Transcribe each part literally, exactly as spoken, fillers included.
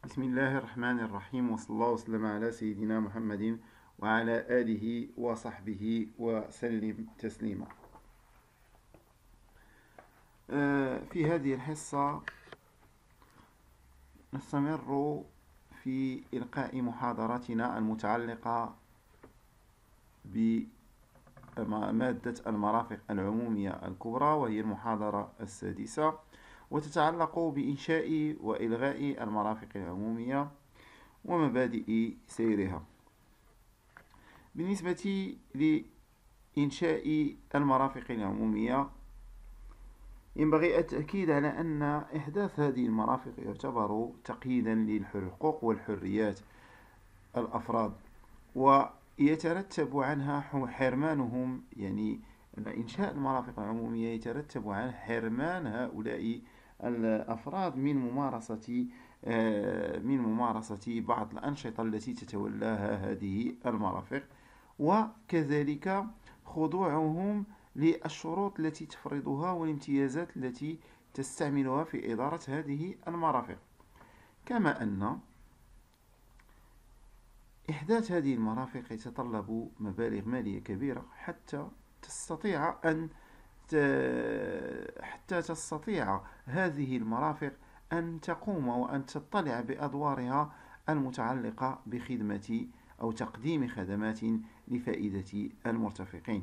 بسم الله الرحمن الرحيم، وصلى الله وسلم على سيدنا محمد وعلى آله وصحبه وسلم تسليما. آه، في هذه الحصة نستمر في إلقاء محاضرتنا المتعلقة بمادة المرافق العمومية الكبرى، وهي المحاضرة السادسة، وتتعلق بإنشاء وإلغاء المرافق العمومية ومبادئ سيرها. بالنسبة لإنشاء المرافق العمومية، ينبغي التأكيد على أن إحداث هذه المرافق يعتبر تقييدا للحقوق والحريات الأفراد، ويترتب عنها حرمانهم، يعني أن إنشاء المرافق العمومية يترتب عن حرمان هؤلاء الأفراد من ممارسة من ممارسة بعض الأنشطة التي تتولاها هذه المرافق، وكذلك خضوعهم للشروط التي تفرضها والامتيازات التي تستعملها في إدارة هذه المرافق. كما أن إحداث هذه المرافق يتطلب مبالغ مالية كبيرة حتى تستطيع أن حتى تستطيع هذه المرافق أن تقوم وأن تطلع بأدوارها المتعلقة بخدمة أو تقديم خدمات لفائدة المرتفقين.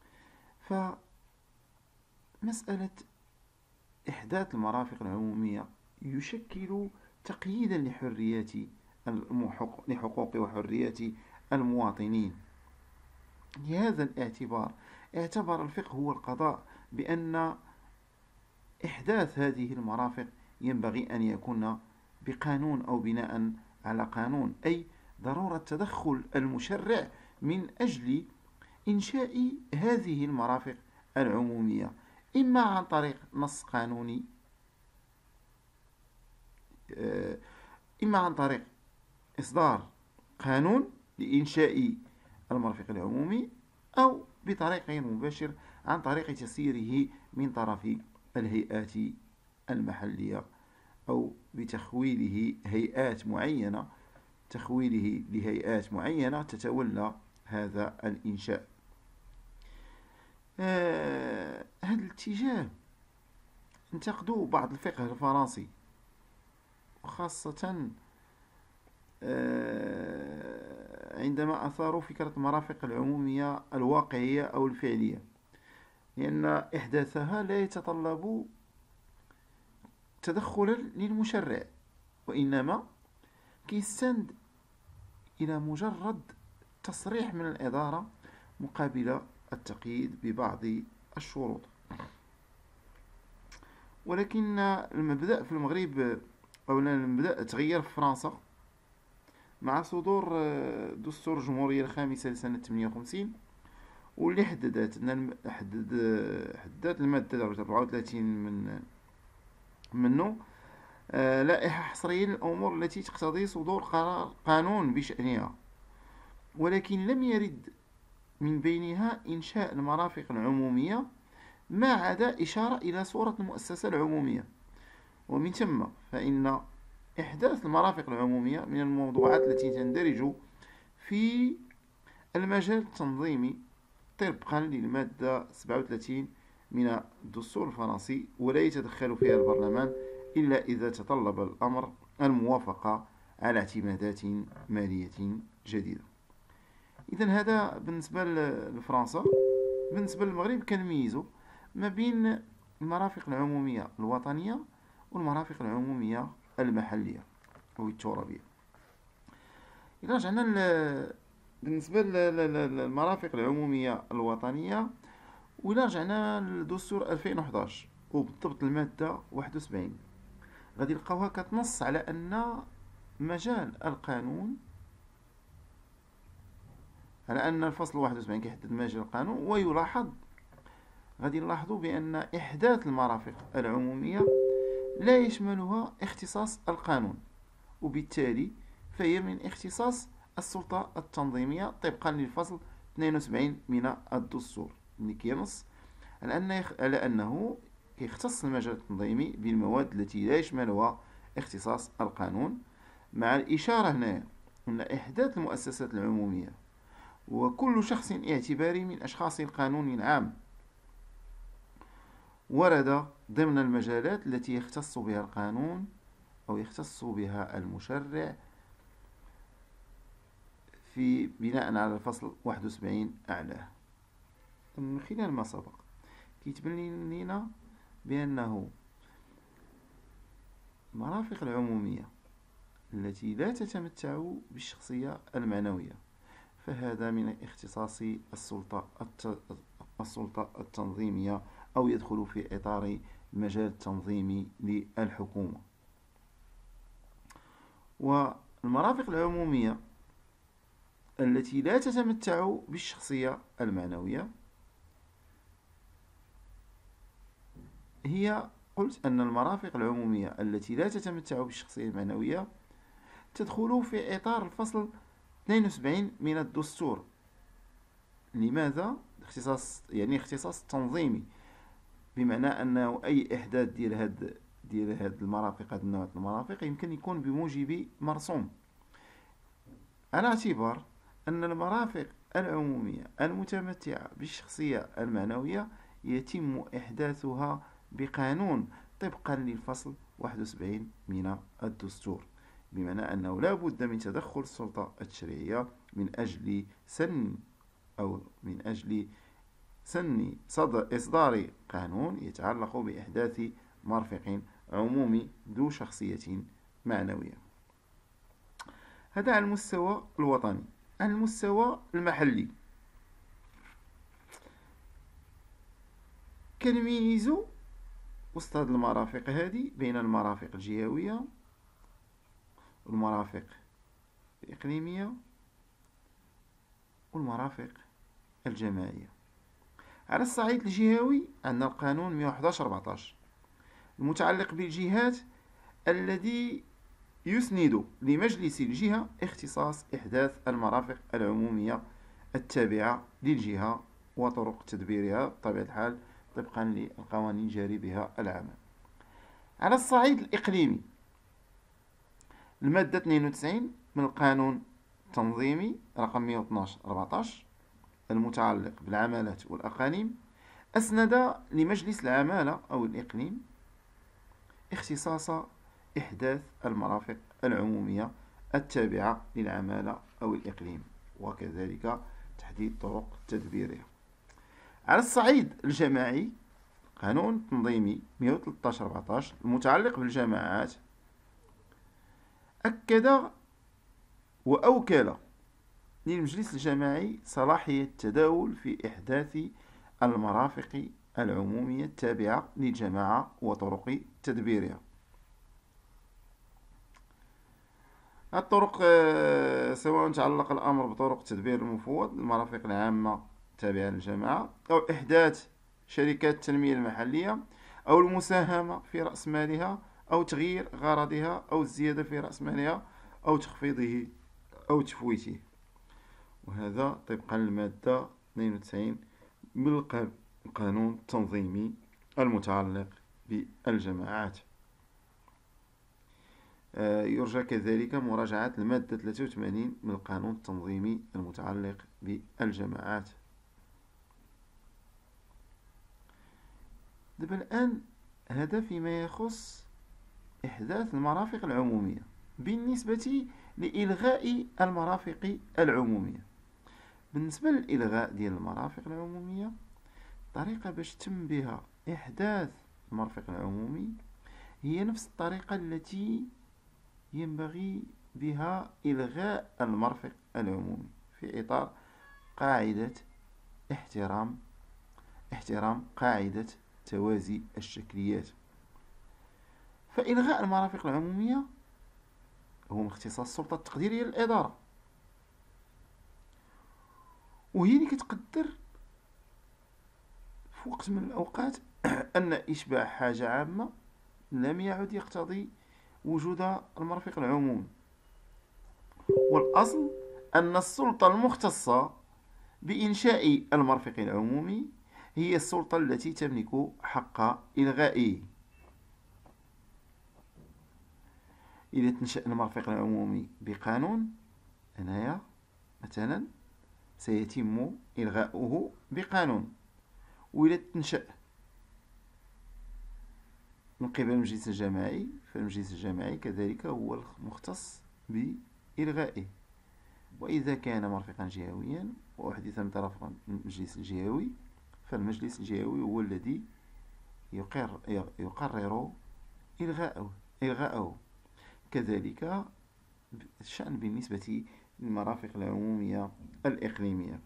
فمسألة إحداث المرافق العمومية يشكل تقييدا لحريات لحقوق وحريات المواطنين. لهذا الاعتبار اعتبر الفقه والقضاء بأن إحداث هذه المرافق ينبغي أن يكون بقانون أو بناء على قانون، أي ضرورة تدخل المشرع من أجل إنشاء هذه المرافق العمومية، إما عن طريق نص قانوني، إما عن طريق إصدار قانون لإنشاء المرافق العمومي، أو بطريق غير مباشر عن طريق تسييره من طرف الهيئات المحلية، أو بتخويله هيئات معينة تخويله لهيئات معينة تتولى هذا الإنشاء. آه هذا الاتجاه انتقدوا بعض الفقه الفرنسي، وخاصة آه عندما أثاروا فكرة المرافق العمومية الواقعية أو الفعلية، لأن إحداثها لا يتطلب تدخلا للمشرع، وإنما كيستند إلى مجرد تصريح من الإدارة مقابل التقييد ببعض الشروط. ولكن المبدأ في المغرب، أو المبدأ تغير في فرنسا مع صدور دستور الجمهورية الخامسة لسنة ثمانية وخمسين، واللي حددت حدد حددت المادة أربعة وثلاثين من منه آه لائحة حصرية للأمور التي تقتضي صدور قرار قانون بشأنها، ولكن لم يرد من بينها إنشاء المرافق العمومية، ما عدا إشارة إلى صورة المؤسسة العمومية. ومن ثم فإن إحداث المرافق العمومية من الموضوعات التي تندرج في المجال التنظيمي طبقا للمادة سبعة وثلاثين من الدستور الفرنسي، ولا يتدخل فيها البرلمان إلا إذا تطلب الأمر الموافقة على اعتمادات مالية جديدة. إذن هذا بالنسبة لفرنسا. بالنسبة للمغرب كنميزو ما بين المرافق العمومية الوطنية والمرافق العمومية المحلية أو الترابية. إذا رجعنا بالنسبة للمرافق العمومية الوطنية، وإلا رجعنا لدستور ألفين وحداش وبالضبط المادة واحد وسبعين، غادي نلقاوها كتنص على أن مجال القانون، على أن الفصل واحد وسبعين كيحدد مجال القانون، ويلاحظ غادي نلاحظوا بأن إحداث المرافق العمومية لا يشملها اختصاص القانون، وبالتالي فهي من اختصاص السلطة التنظيمية طبقا للفصل اثنين وسبعين من الدستور، اللي كينص على أن على أنه يختص المجال التنظيمي بالمواد التي لا يشملها اختصاص القانون، مع الإشارة هنا أن إحداث المؤسسات العمومية وكل شخص اعتباري من أشخاص القانون العام ورد ضمن المجالات التي يختص بها القانون أو يختص بها المشرع في بناء على الفصل واحد وسبعين أعلاه. من خلال ما سبق كيتبين لنا بأنه المرافق العمومية التي لا تتمتع بالشخصية المعنوية فهذا من اختصاص السلطة السلطة التنظيمية أو يدخل في إطار المجال التنظيمي للحكومة. والمرافق العمومية التي لا تتمتع بالشخصية المعنوية هي قلت أن المرافق العمومية التي لا تتمتع بالشخصية المعنوية تدخل في إطار الفصل اثنين وسبعين من الدستور. لماذا؟ اختصاص يعني اختصاص تنظيمي، بمعنى أنه أي إحداث ديال هاد ديال هاد المرافق، هاد النوع المرافق يمكن يكون بموجب مرسوم، على اعتبار أن المرافق العمومية المتمتعة بالشخصية المعنوية يتم إحداثها بقانون طبقا للفصل واحد وسبعين من الدستور، بمعنى أنه لا بد من تدخل السلطة التشريعية من أجل سن أو من أجل سن صدر إصدار قانون يتعلق بإحداث مرفق عمومي ذو شخصية معنوية. هذا على المستوى الوطني. على المستوى المحلي كنميز وسط هذه المرافق هذه بين المرافق الجهوية والمرافق الإقليمية والمرافق الجماعية. على الصعيد الجهوي عندنا القانون مئة وأحد عشر أربعطاش المتعلق بالجهات الذي يسند لمجلس الجهة اختصاص إحداث المرافق العمومية التابعة للجهة وطرق تدبيرها بطبيعة الحال طبقا للقوانين الجاري بها العمل. على الصعيد الإقليمي المادة اثنين وتسعين من القانون التنظيمي رقم مئة واثناش أربعطاش المتعلق بالعمالات والأقاليم أسند لمجلس العمالة أو الإقليم اختصاص إحداث المرافق العمومية التابعة للعمالة أو الإقليم وكذلك تحديد طرق تدبيرها. على الصعيد الجماعي قانون التنظيمي مئة وثلاثطاش أربعطاش المتعلق بالجماعات أكد وأوكل للمجلس الجماعي صلاحية التداول في إحداث المرافق العمومية التابعة للجماعة وطرق تدبيرها. الطرق سواء تعلق الأمر بطرق تدبير المفوض المرافق العامة التابعة للجماعة أو إحداث شركات التنمية المحلية أو المساهمة في رأس مالها أو تغيير غرضها أو الزيادة في رأس مالها أو تخفيضه أو تفويته، وهذا طبقا للمادة اثنين وتسعين من القانون التنظيمي المتعلق بالجماعات. يرجى كذلك مراجعة المادة ثلاثة وثمانين من القانون التنظيمي المتعلق بالجماعات. دابا الآن هذا فيما يخص إحداث المرافق العمومية. بالنسبة لإلغاء المرافق العمومية، بالنسبة للإلغاء ديال المرافق العمومية الطريقة باش تم بها إحداث المرفق العمومي هي نفس الطريقة التي ينبغي بها إلغاء المرفق العمومي في إطار قاعدة احترام احترام قاعدة توازي الشكليات. فإلغاء المرافق العمومية هو من اختصاص السلطة التقديرية للإدارة، وهي اللي كتقدر في وقت من الأوقات أن إشباع حاجة عامة لم يعد يقتضي وجود المرفق العمومي. والأصل أن السلطة المختصة بإنشاء المرفق العمومي هي السلطة التي تملك حق إلغائه. إذا تنشأ المرفق العمومي بقانون، هنايا مثلا سيتم إلغاؤه بقانون. وإذا تنشأ من قبل المجلس الجماعي، فالمجلس الجماعي كذلك هو المختص بإلغائه. وإذا كان مرفقا جهويا وأحدث من طرف المجلس الجهوي، فالمجلس الجهوي هو الذي يقر يقرر إلغاءه إلغاءه كذلك الشأن بالنسبة للمرافق العمومية الإقليمية.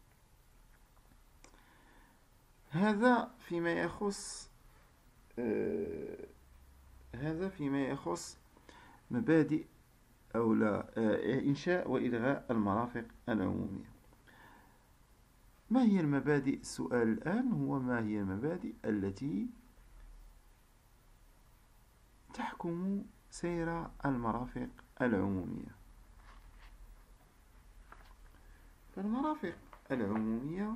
هذا فيما يخص آه هذا فيما يخص مبادئ أو لا آه إنشاء وإلغاء المرافق العمومية. ما هي المبادئ؟ السؤال الآن هو ما هي المبادئ التي تحكم سير المرافق العمومية؟ فالمرافق العمومية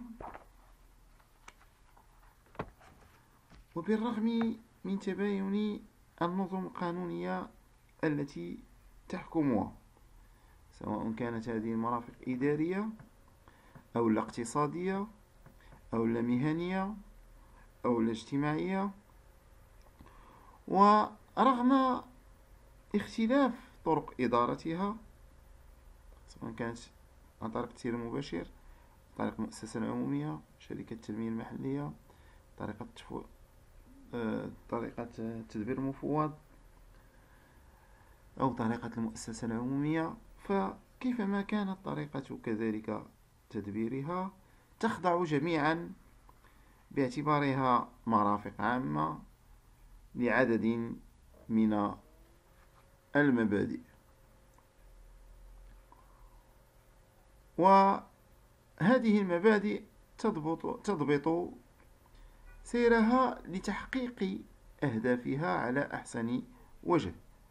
وبالرغم من تباين النظم القانونية التي تحكمها، سواء كانت هذه المرافق إدارية أو لا اقتصادية أو لا مهنية أو لا اجتماعية، ورغم اختلاف طرق إدارتها، سواء كانت عن طريق التسيير المباشر، طريق المؤسسة العمومية، شركة التنمية المحلية، طريقة تفو... آه... طريقة التدبير المفوض، أو طريقة المؤسسة العمومية، فكيفما كانت طريقة كذلك تدبيرها تخضع جميعا باعتبارها مرافق عامة لعدد من المبادئ. وهذه المبادئ تضبط, تضبط سيرها لتحقيق أهدافها على أحسن وجه.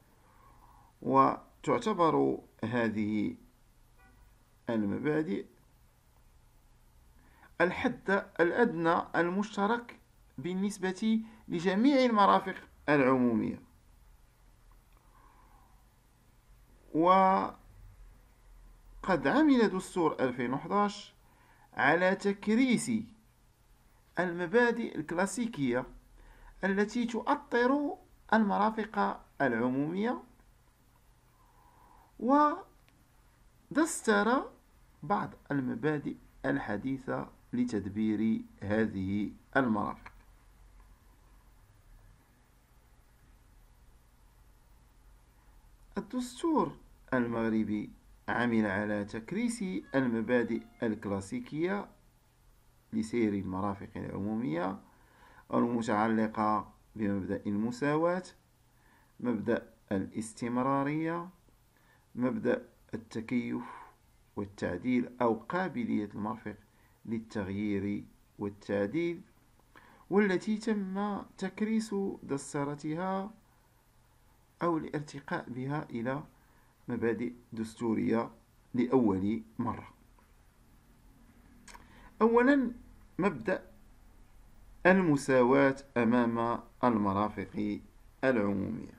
وتعتبر هذه المبادئ الحد الأدنى المشترك بالنسبة لجميع المرافق العمومية. وقد عمل دستور ألفين وأحد عشر على تكريس المبادئ الكلاسيكية التي تؤطر المرافق العمومية، ودستر بعض المبادئ الحديثة لتدبير هذه المرافق. الدستور المغربي عمل على تكريس المبادئ الكلاسيكية لسير المرافق العمومية المتعلقة بمبدأ المساواة، مبدأ الاستمرارية، مبدأ التكيف والتعديل أو قابلية المرفق للتغيير والتعديل، والتي تم تكريس دسترتها أو الارتقاء بها إلى مبادئ دستورية لأول مرة. أولا، مبدأ المساواة أمام المرافق العمومية.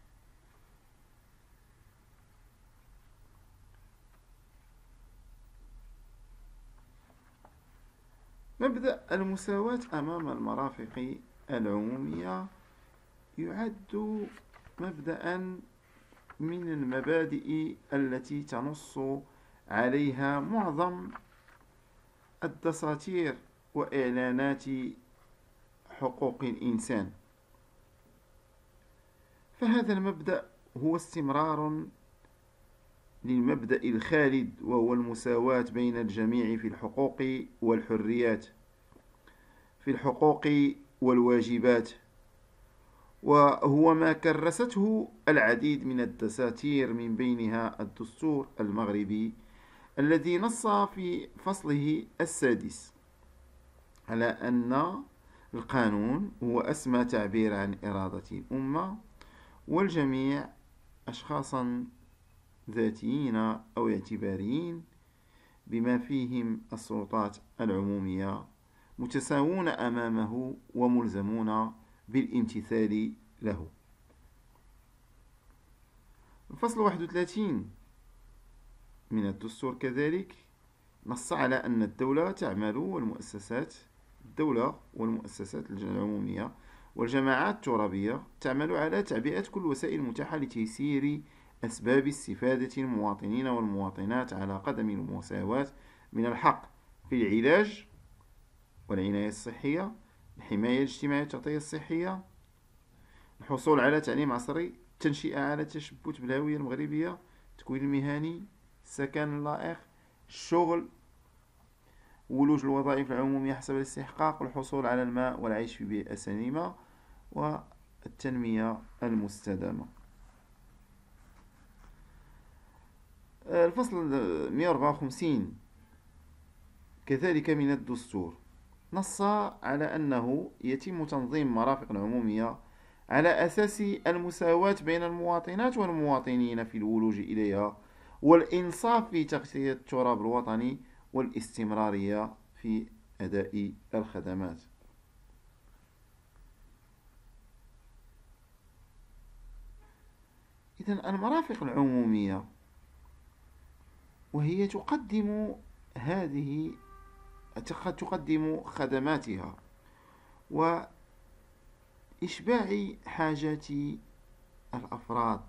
مبدأ المساواة أمام المرافق العمومية يعد مبدأ من المبادئ التي تنص عليها معظم الدساتير وإعلانات حقوق الإنسان. فهذا المبدأ هو استمرار للمبدأ الخالد، وهو المساواة بين الجميع في الحقوق والحريات، في الحقوق والواجبات، وهو ما كرسته العديد من الدساتير، من بينها الدستور المغربي الذي نص في فصله السادس على أن القانون هو أسمى تعبير عن إرادة الأمة، والجميع أشخاصا ذاتيين أو اعتباريين بما فيهم السلطات العمومية متساوون أمامه وملزمون بالامتثال له. الفصل واحد وثلاثين من الدستور كذلك نص على أن الدولة تعمل والمؤسسات الدولة والمؤسسات العمومية والجماعات الترابية تعمل على تعبئة كل الوسائل المتاحة لتيسير أسباب استفادة المواطنين والمواطنات على قدم المساواة من الحق في العلاج والعناية الصحية، الحماية الاجتماعية والتغطية الصحية، الحصول على تعليم عصري، التنشئة على التشبث بالهوية المغربية، التكوين المهني، السكن اللائق، الشغل، ولوج الوظائف العمومية حسب الاستحقاق، والحصول على الماء والعيش في بيئة سليمة، والتنمية المستدامة. الفصل مئة وأربعة وخمسين كذلك من الدستور نص على أنه يتم تنظيم مرافق العمومية على أساس المساواة بين المواطنات والمواطنين في الولوج إليها، والإنصاف في تغطية التراب الوطني، والاستمرارية في أداء الخدمات. إذن المرافق العمومية وهي تقدم هذه تقدم خدماتها وإشباع حاجات الأفراد،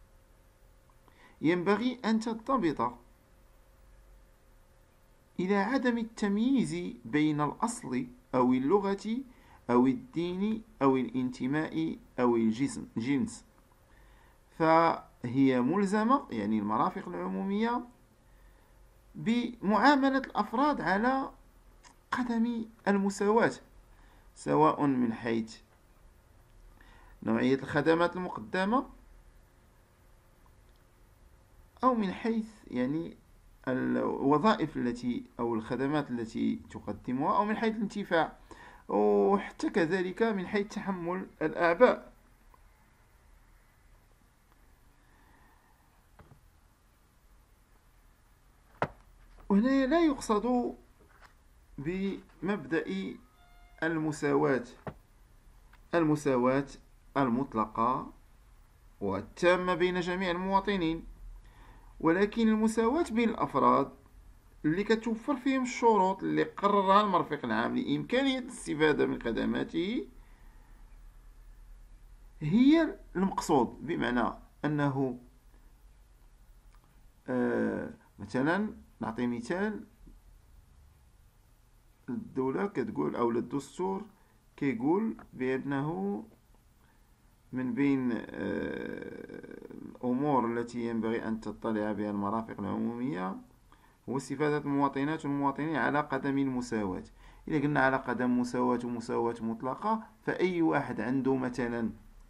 ينبغي أن تنضبط إلى عدم التمييز بين الأصل أو اللغة أو الدين أو الانتماء أو الجنس، فهي ملزمة يعني المرافق العمومية بمعاملة الأفراد على قدم المساواة، سواء من حيث نوعية الخدمات المقدمة أو من حيث يعني الوظائف التي أو الخدمات التي تقدمها، أو من حيث الانتفاع، وحتى كذلك من حيث تحمل الأعباء. وهنا لا يقصد بمبدأ المساواة المساواة المطلقة والتامة بين جميع المواطنين، ولكن المساواة بين الأفراد اللي كتوفر فيهم الشروط اللي قررها المرفق العام لإمكانية الاستفادة من خدماته هي المقصود. بمعنى أنه آه مثلا نعطي مثال، الدولة كتقول أو الدستور كيقول بأنه من بين الأمور التي ينبغي أن تطلع بها المرافق العمومية هو استفادة المواطنات والمواطنين على قدم المساواة. إذا قلنا على قدم مساواة ومساواة مطلقة، فأي واحد عنده مثلا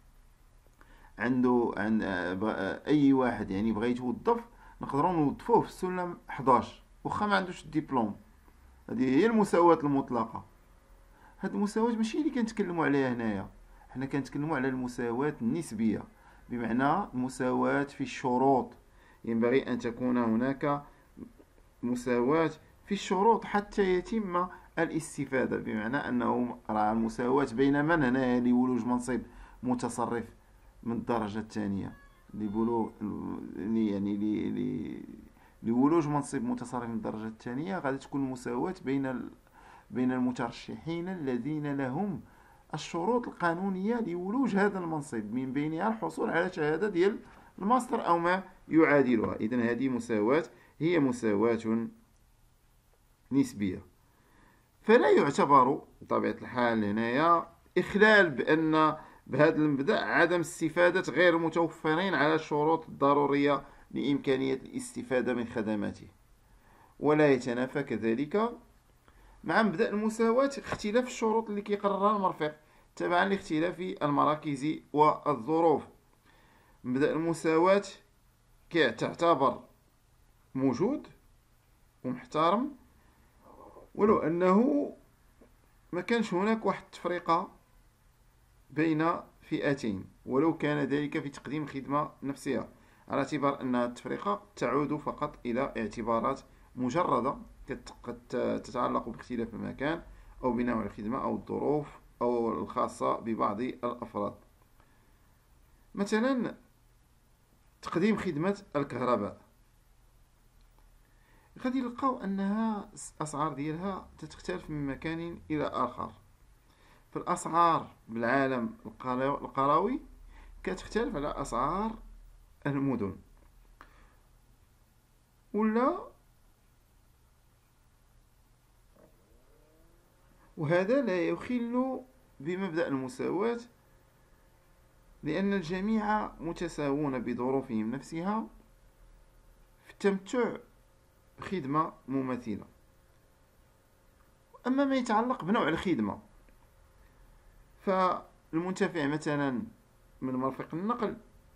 عنده عند أي واحد يعني بغى يتوظف نقدروا نوظفوه في السلم حداش واخا ما عندوش الدبلوم. هذه هي المساواة المطلقة. هذه المساواة ماشي اللي كنتكلموا عليها هنايا، حنا كنتكلموا على المساواة النسبية، بمعنى المساواة في الشروط. ينبغي أن تكون هناك مساواة في الشروط حتى يتم الاستفادة، بمعنى أنه راه المساواة بين من هنايا لولوج منصب متصرف من الدرجة الثانية لبلوغ يعني لولوج منصب متصرف من الدرجة الثانية، غادي تكون المساواة بين بين المترشحين الذين لهم الشروط القانونية لولوج هذا المنصب، من بينها الحصول على شهادة ديال الماستر أو ما يعادلها. إذن هذه مساواة هي مساواة نسبية. فلا يعتبر بطبيعة الحال هنايا إخلال بأن بهذا المبدأ عدم استفادة غير المتوفرين على الشروط الضرورية لإمكانية الاستفادة من خدماته، ولا يتنافى كذلك مع مبدأ المساواة اختلاف الشروط اللي كيقررها المرفق تبعا لاختلاف المراكز والظروف. مبدأ المساواة كتعتبر موجود ومحترم ولو أنه ما كانش هناك واحد التفرقة بين فئتين، ولو كان ذلك في تقديم الخدمة نفسها، على اعتبار أن التفرقة تعود فقط إلى اعتبارات مجردة قد تتعلق باختلاف المكان أو بنوع الخدمة أو الظروف أو الخاصة ببعض الأفراد. مثلا تقديم خدمة الكهرباء. غادي نلقاو أنها الأسعار ديالها تتختلف من مكان إلى آخر. فالأسعار بالعالم القروي كتختلف على أسعار المدن، ولا وهذا لا يخل بمبدأ المساواة، لأن الجميع متساوون بظروفهم نفسها في التمتع بخدمة مماثلة. أما ما يتعلق بنوع الخدمة، فالمنتفع مثلا من مرفق النقل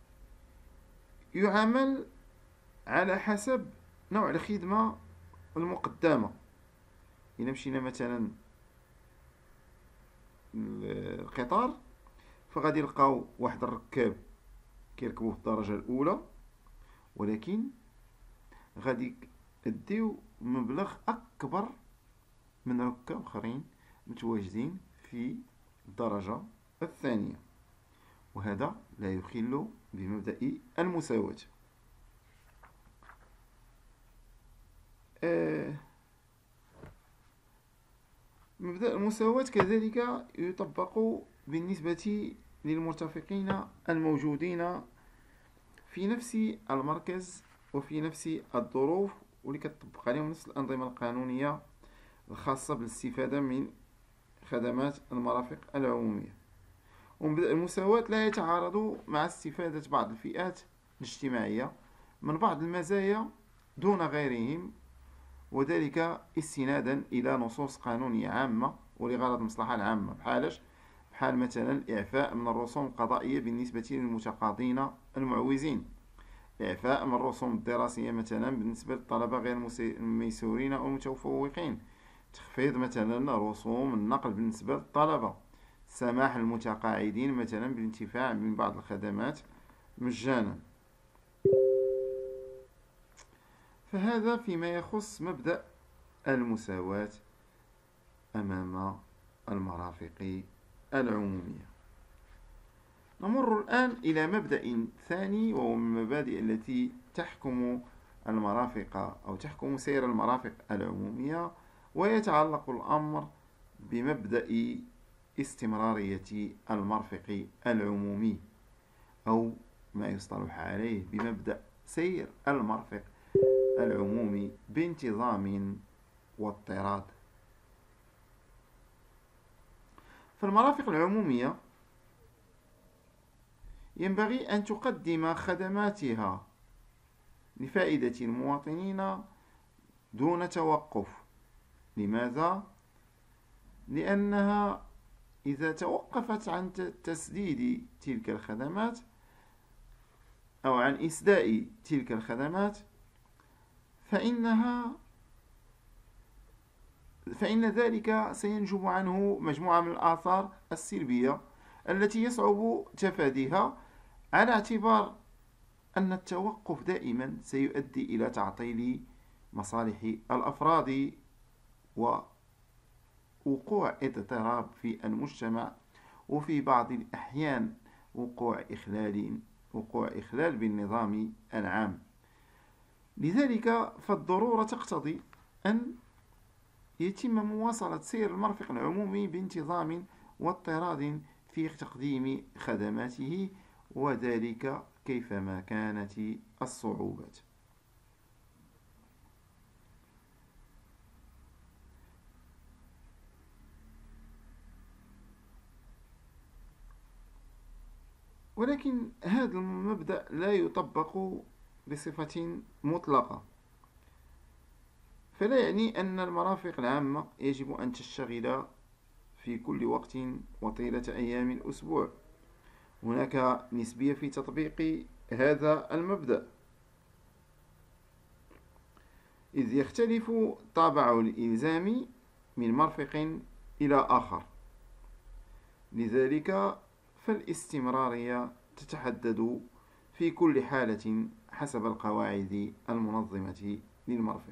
يعامل على حسب نوع الخدمة المقدمة. إذا مشينا مثلا القطار، فغادي يلقاو واحد الركاب كيركبوا في الدرجة الأولى، ولكن غادي يديو مبلغ أكبر من ركاب آخرين متواجدين في الدرجة الثانية، وهذا لا يخل بمبدأ المساواة. آه مبدأ المساواة كذلك يطبق بالنسبة للمرتفقين الموجودين في نفس المركز وفي نفس الظروف، واللي كتطبق عليهم نفس الأنظمة القانونية الخاصة بالاستفادة من خدمات المرافق العمومية. ومبدأ المساواة لا يتعارض مع استفادة بعض الفئات الاجتماعية من بعض المزايا دون غيرهم، وذلك استنادا إلى نصوص قانونية عامة ولغرض المصلحة العامة، بحالش بحال مثلا الإعفاء من الرسوم القضائية بالنسبة للمتقاضين المعوزين، إعفاء من الرسوم الدراسية مثلا بالنسبة للطلبة غير الميسورين أو المتفوقين، تخفيض مثلا رسوم النقل بالنسبة للطلبة، سماح للمتقاعدين مثلا بالانتفاع من بعض الخدمات مجانا. فهذا فيما يخص مبدأ المساواة أمام المرافق العمومية. نمر الآن إلى مبدأ ثاني، وهو من المبادئ التي تحكم المرافق أو تحكم سير المرافق العمومية، ويتعلق الأمر بمبدأ استمرارية المرفق العمومي، أو ما يصطلح عليه بمبدأ سير المرفق العمومي بانتظام واضطراد. فالمرافق العمومية ينبغي أن تقدم خدماتها لفائدة المواطنين دون توقف. لماذا؟ لأنها إذا توقفت عن تسديد تلك الخدمات أو عن إسداء تلك الخدمات فإنها فإن ذلك سينجب عنه مجموعة من الآثار السلبية التي يصعب تفاديها، على اعتبار أن التوقف دائما سيؤدي إلى تعطيل مصالح الأفراد ووقوع اضطراب في المجتمع، وفي بعض الأحيان وقوع إخلال وقوع إخلال بالنظام العام. لذلك فالضرورة تقتضي أن يتم مواصلة سير المرفق العمومي بانتظام واضطراد في تقديم خدماته، وذلك كيفما كانت الصعوبات. ولكن هذا المبدأ لا يطبق بصفة مطلقة، فلا يعني أن المرافق العامة يجب أن تشتغل في كل وقت وطيلة أيام الأسبوع. هناك نسبية في تطبيق هذا المبدأ، إذ يختلف طابع الإلزام من مرفق إلى آخر. لذلك فالاستمرارية تتحدد في كل حالة حسب القواعد المنظمة للمرفق.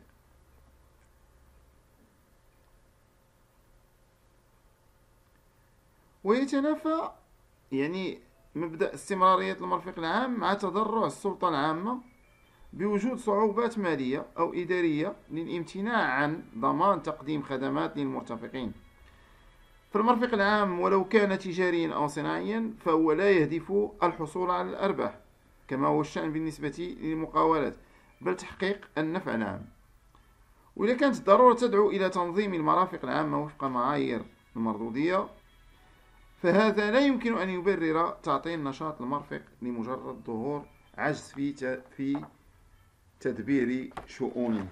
ويتنافى يعني مبدأ استمرارية المرفق العام مع تضرع السلطة العامة بوجود صعوبات مالية أو إدارية للامتناع عن ضمان تقديم خدمات للمرتفقين. فالمرفق العام ولو كان تجاريا أو صناعيا فهو لا يهدف الحصول على الأرباح كما هو الشأن بالنسبة للمقاولات، بل تحقيق النفع العام. وإذا كانت الضرورة تدعو إلى تنظيم المرافق العامة وفق معايير المردودية، فهذا لا يمكن أن يبرر تعطيل نشاط المرفق لمجرد ظهور عجز في في تدبير شؤونه.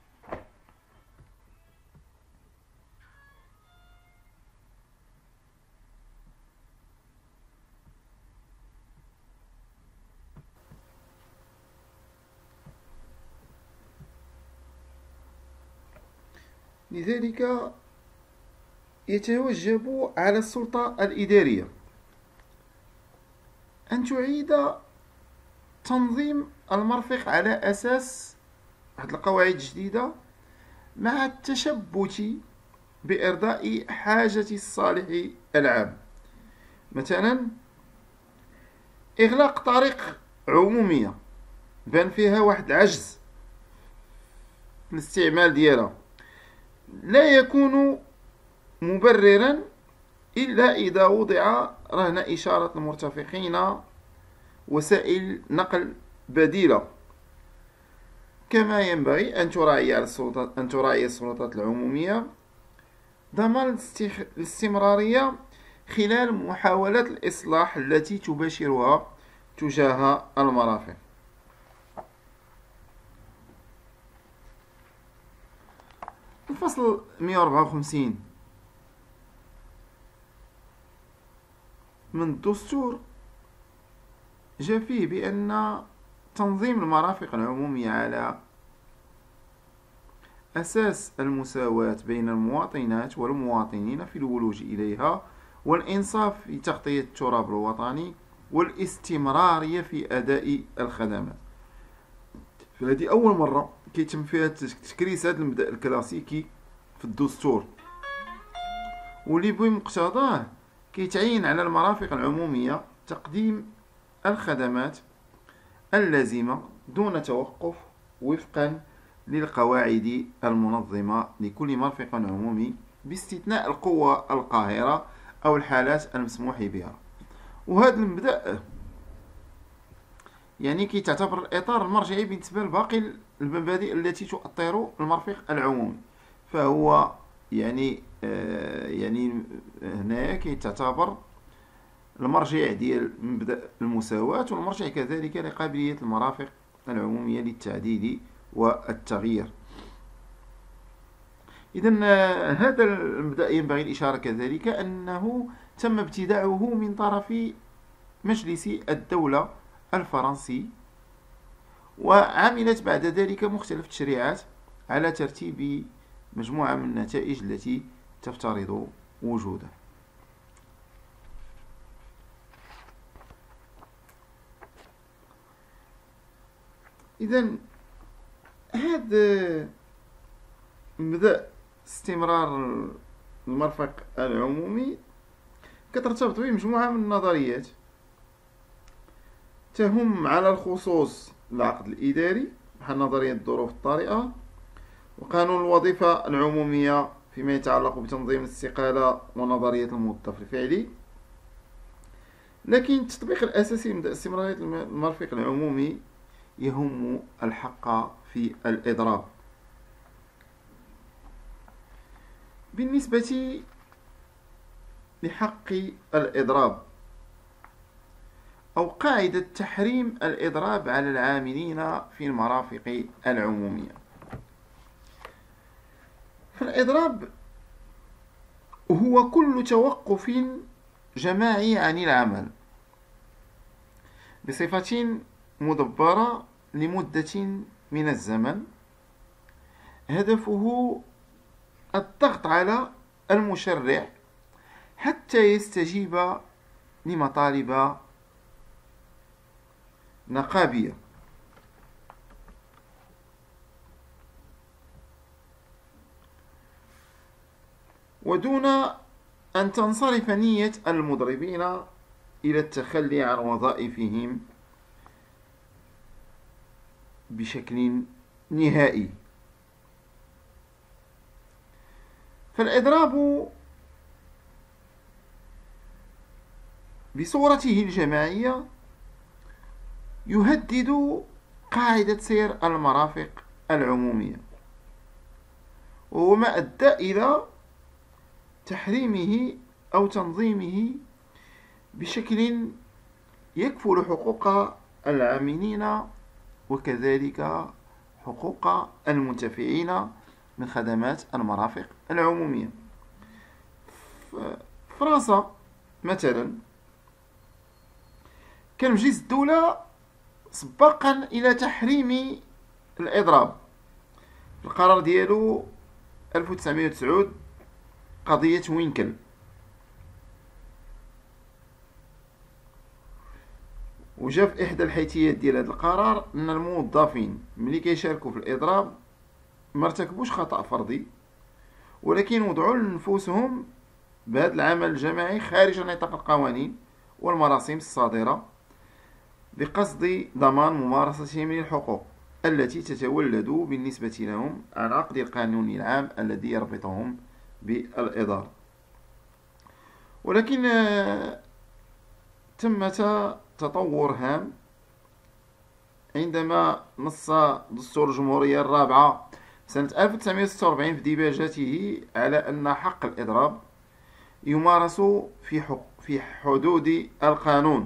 لذلك يتوجب على السلطة الإدارية أن تعيد تنظيم المرفق على أساس واحد القواعد جديدة مع التشبت بإرضاء حاجة الصالح العام. مثلا إغلاق طريق عمومية بان فيها واحد العجز في الاستعمال ديالها لا يكون مبررا إلا إذا وضع رهن إشارة المرتفقين وسائل نقل بديلة، كما ينبغي أن تراعي على السلطات أن تراعي السلطات العمومية ضمان الاستمرارية خلال محاولات الإصلاح التي تباشرها تجاه المرافق. الفصل مئة وأربعة وخمسين من الدستور جاء فيه بأن تنظيم المرافق العمومية على أساس المساواة بين المواطنات والمواطنين في الولوج إليها والإنصاف في تغطية التراب الوطني والاستمرارية في أداء الخدمات. فهذه أول مرة كيتم فيها تكريس هذا المبدأ الكلاسيكي في الدستور، واللي بمقتضاه كيتعين على المرافق العمومية تقديم الخدمات اللازمة دون توقف وفقا للقواعد المنظمة لكل مرفق عمومي باستثناء القوة القاهرة أو الحالات المسموح بها. وهذا المبدأ يعني كي تعتبر الإطار المرجعي بالنسبة لباقي المبادئ التي تؤطر المرفق العمومي، فهو يعني آه يعني هنا كي تعتبر المرجع ديال مبدأ المساواة والمرجع كذلك لقابلية المرافق العمومية للتعديل والتغيير. إذا هذا المبدأ ينبغي الإشارة كذلك أنه تم ابتداعه من طرف مجلس الدولة الفرنسي، وعملت بعد ذلك مختلف التشريعات على ترتيب مجموعة من النتائج التي تفترض وجودها. إذا هذا مبدأ استمرار المرفق العمومي كترتبط به مجموعة من النظريات تهم على الخصوص العقد الإداري بحال نظرية الظروف الطارئة وقانون الوظيفة العمومية فيما يتعلق بتنظيم الاستقالة ونظرية الموظف الفعلي. لكن التطبيق الأساسي لمبدأ استمرارية المرفق العمومي يهم الحق في الإضراب. بالنسبة لحق الإضراب أو قاعدة تحريم الإضراب على العاملين في المرافق العمومية، فالإضراب هو كل توقف جماعي عن العمل بصفة مدبرة لمدة من الزمن هدفه الضغط على المشرع حتى يستجيب لمطالب نقابية. ودون أن تنصرف نية المضربين إلى التخلي عن وظائفهم بشكل نهائي. فالإضراب بصورته الجماعية يهدد قاعدة سير المرافق العمومية، وهو ما أدى إلى تحريمه أو تنظيمه بشكل يكفل حقوق العاملين وكذلك حقوق المنتفعين من خدمات المرافق العمومية. فرنسا مثلا كان مجلس الدولة سباقا إلى تحريم الإضراب في القرار ديالو ألف وتسعمائة وتسعين قضية وينكل. وجا في إحدى الحيثيات ديال هذا القرار أن الموظفين ملي كيشاركوا في الإضراب ما ارتكبوش خطأ فردي، ولكن وضعوا لنفوسهم بهذا العمل الجماعي خارج نطاق القوانين والمراسيم الصادرة بقصد ضمان ممارستهم للحقوق التي تتولد بالنسبة لهم عن عقد القانون العام الذي يربطهم بالإدارة. ولكن ثمة تطور هام عندما نص دستور الجمهورية الرابعة سنة ألف وتسعمائة وستة وأربعين في ديباجته على أن حق الإضراب يمارس في في حدود القانون،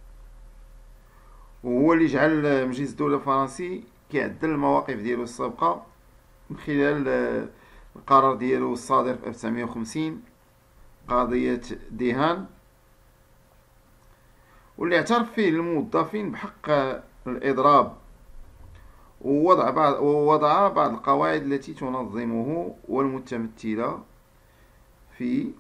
وهو اللي جعل مجلس الدولة الفرنسي كيعدل المواقف ديالو السابقة من خلال القرار ديالو الصادر في ألف وتسعمائة وخمسين قضية ديهان، واللي اعترف فيه الموظفين بحق الإضراب ووضع بعض ووضع بعض القواعد التي تنظمه والمتمثلة في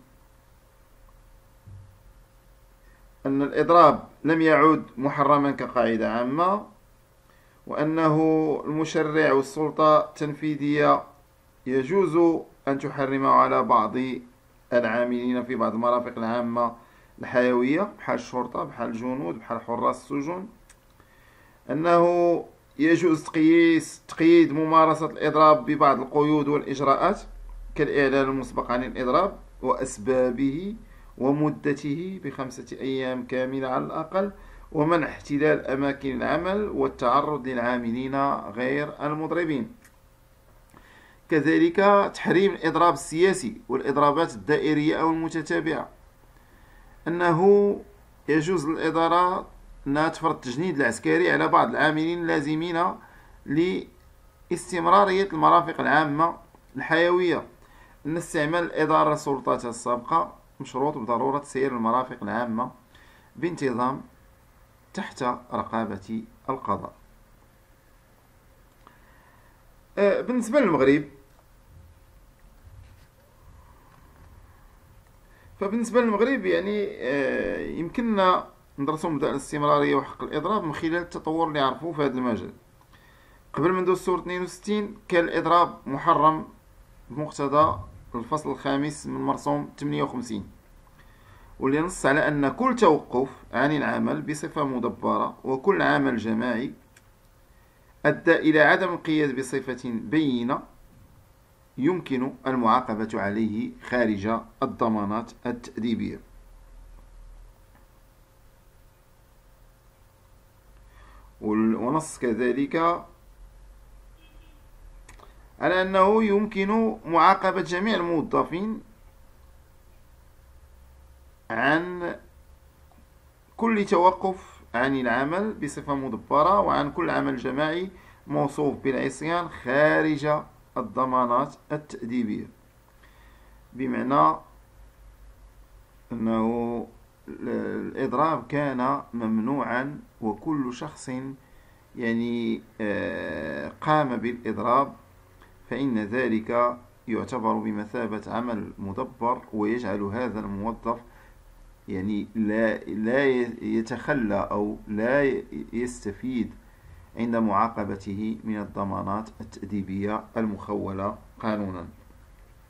أن الإضراب لم يعد محرما كقاعدة عامة، وأنه المشرع والسلطة التنفيذية يجوز أن تحرمه على بعض العاملين في بعض المرافق العامة الحيوية بحال الشرطة بحال الجنود بحال حراس السجن، أنه يجوز تقييس تقييد ممارسة الإضراب ببعض القيود والإجراءات كالإعلان المسبق عن الإضراب وأسبابه ومدته بخمسة أيام كاملة على الأقل، ومنع احتلال أماكن العمل والتعرض للعاملين غير المضربين. كذلك تحريم الإضراب السياسي والإضرابات الدائرية أو المتتابعة، أنه يجوز للإدارة أنها تفرض التجنيد العسكري على بعض العاملين اللازمين لاستمرارية المرافق العامة الحيوية، أن استعمال الإدارة لسلطاتها السابقة مشروط بضرورة سير المرافق العامة بانتظام تحت رقابة القضاء. بالنسبة للمغرب، فبالنسبة للمغرب يعني يمكننا ندرسوا مبدأ الاستمرارية وحق الإضراب من خلال التطور اللي عرفوه في هذا المجال. قبل من دستور اثنين وستين كان الإضراب محرم بمقتضى الفصل الخامس من مرسوم ثمانية وخمسين، واللي نص على أن كل توقف عن العمل بصفة مدبرة وكل عمل جماعي أدى إلى عدم القياد بصفة بينة يمكن المعاقبة عليه خارج الضمانات التأديبية. ونص كذلك على أنه يمكن معاقبة جميع الموظفين عن كل توقف عن العمل بصفة مدبرة وعن كل عمل جماعي موصوف بالعصيان خارج الضمانات التأديبية، بمعنى أنه الإضراب كان ممنوعا، وكل شخص يعني قام بالإضراب فإن ذلك يعتبر بمثابة عمل مدبر، ويجعل هذا الموظف يعني لا لا يتخلى أو لا يستفيد عند معاقبته من الضمانات التأديبية المخولة قانونا.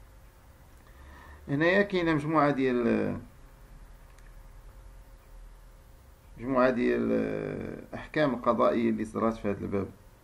هنايا كاينه مجموعة ديال مجموعة ديال الأحكام القضائية اللي صدرات في هذا الباب.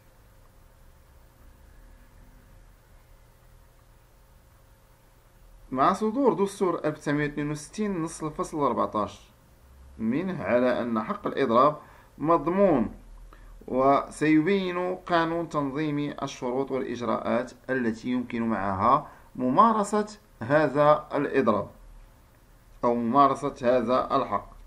مع صدور دستور ألف وتسعمائة واثنين وستين نص الفصل أربعطاش منه على أن حق الإضراب مضمون، وسيبين قانون تنظيم الشروط والإجراءات التي يمكن معها ممارسة هذا الإضراب أو ممارسة هذا الحق.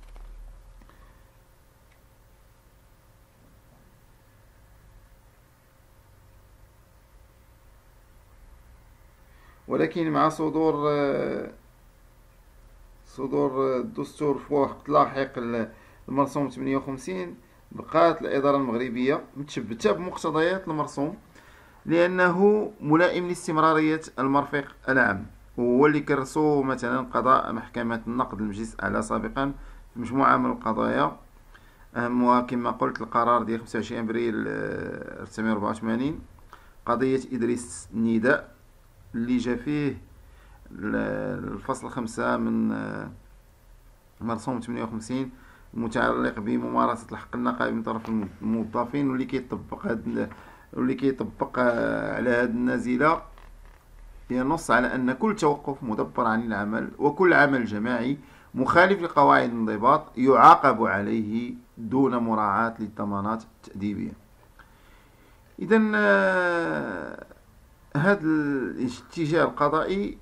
ولكن مع صدور صدور الدستور في وقت لاحق المرسوم ثمانية وخمسين بقات الإدارة المغربية متشبتة بمقتضيات المرسوم، لأنه ملائم لاستمرارية المرفق العام، وهو اللي كرسو مثلا قضاء محكمة النقد المجلس الأعلى سابقا في مجموعة من القضايا، أهمها كما قلت القرار ديال خمسة وعشرين أبريل ألف وتسعمائة وأربعة وثمانين، قضية إدريس النداء اللي جا فيه الفصل خمسة من مرسوم ثمانية وخمسين المتعلق بممارسة الحق النقابي من طرف الموظفين، واللي كيطبق هاد واللي كيطبق على هاد النازلة ينص على أن كل توقف مدبر عن العمل وكل عمل جماعي مخالف لقواعد الانضباط يعاقب عليه دون مراعاة للضمانات التأديبية. إذن هذا الاتجاه القضائي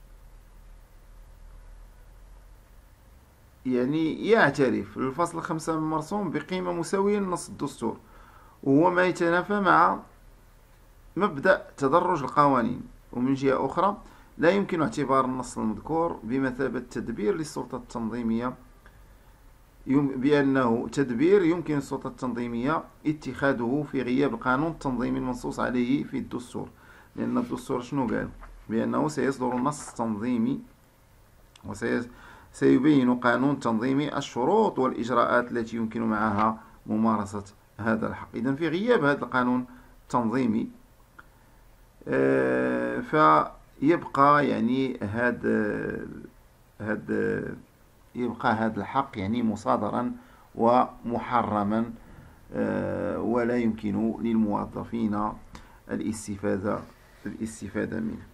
يعني يعترف الفصل خمسة من المرسوم بقيمة مساوية لنص الدستور، وهو ما يتنافى مع مبدأ تدرج القوانين. ومن جهة أخرى لا يمكن اعتبار النص المذكور بمثابة تدبير للسلطة التنظيمية، بأنه تدبير يمكن السلطة التنظيمية اتخاذه في غياب القانون التنظيمي المنصوص عليه في الدستور، لأن الدستور شنو قال؟ بأنه سيصدر نص تنظيمي وسيبين قانون تنظيمي الشروط والإجراءات التي يمكن معها ممارسة هذا الحق. إذن في غياب هذا القانون التنظيمي فيبقى يعني هذا هذا يبقى هذا الحق يعني مصادرا ومحرما، ولا يمكن للموظفين الاستفادة الاستفادة منه.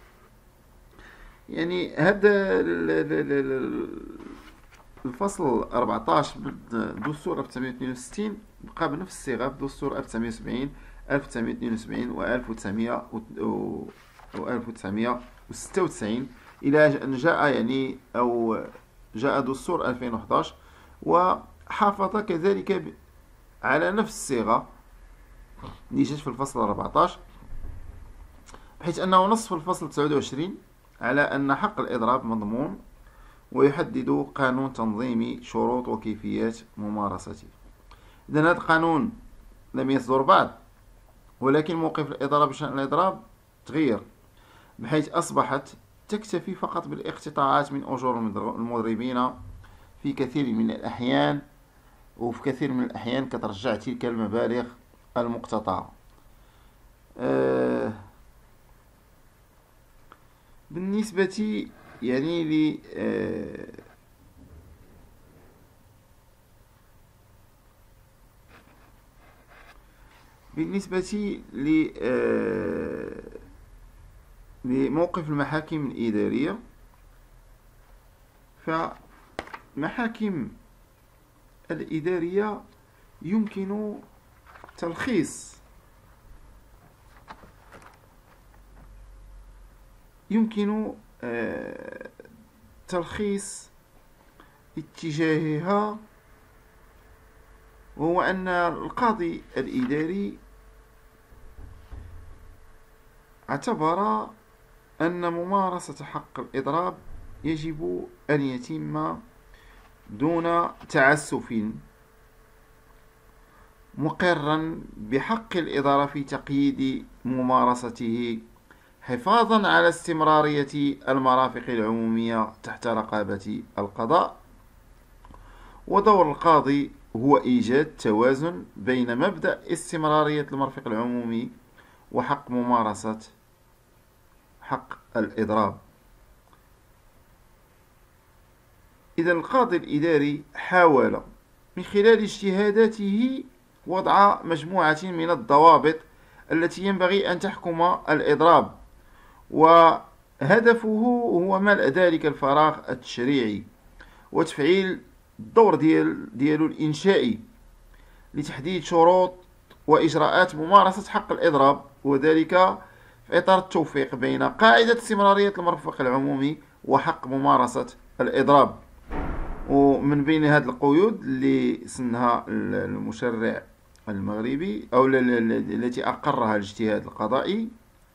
يعني هذا الفصل أربعطاش من دستور ألف وتسعمائة واثنين وستين بقى بنفس الصيغة في دستور ألف وتسعمائة وسبعين ألف وتسعمائة واثنين وسبعين و ألف وتسعمائة وستة وتسعين، إلى أن جاء يعني أو جاء دستور ألفين وأحد عشر وحافظ كذلك على نفس الصيغة اللي جات في الفصل أربعطاش، بحيث أنه نص في الفصل تسعة وعشرين على أن حق الإضراب مضمون، ويحدد قانون تنظيمي شروط وكيفيات ممارسته. إذن هذا القانون لم يصدر بعد، ولكن موقف الإدارة بشأن الإضراب تغير، بحيث أصبحت تكتفي فقط بالاقتطاعات من أجور المضربين في كثير من الأحيان، وفي كثير من الأحيان كترجع تلك المبالغ المقتطعة. أه بالنسبة يعني ل أه بالنسبة ل أه لموقف المحاكم الإدارية، فمحاكم الإدارية يمكن تلخيص يمكن تلخيص اتجاهها، وهو أن القاضي الإداري اعتبر أن ممارسة حق الإضراب يجب أن يتم دون تعسف، مقرا بحق الإدارة في تقييد ممارسته حفاظا على استمرارية المرافق العمومية تحت رقابة القضاء. ودور القاضي هو إيجاد توازن بين مبدأ استمرارية المرفق العمومي وحق ممارسة حق الإضراب. إذا القاضي الإداري حاول من خلال اجتهاداته وضع مجموعة من الضوابط التي ينبغي أن تحكم الإضراب، وهدفه هو ملء ذلك الفراغ التشريعي وتفعيل الدور ديال ديالو الإنشائي لتحديد شروط وإجراءات ممارسة حق الإضراب، وذلك في إطار التوفيق بين قاعدة استمرارية المرفق العمومي وحق ممارسة الإضراب. ومن بين هذه القيود اللي سنها المشرع المغربي أو التي أقرها الاجتهاد القضائي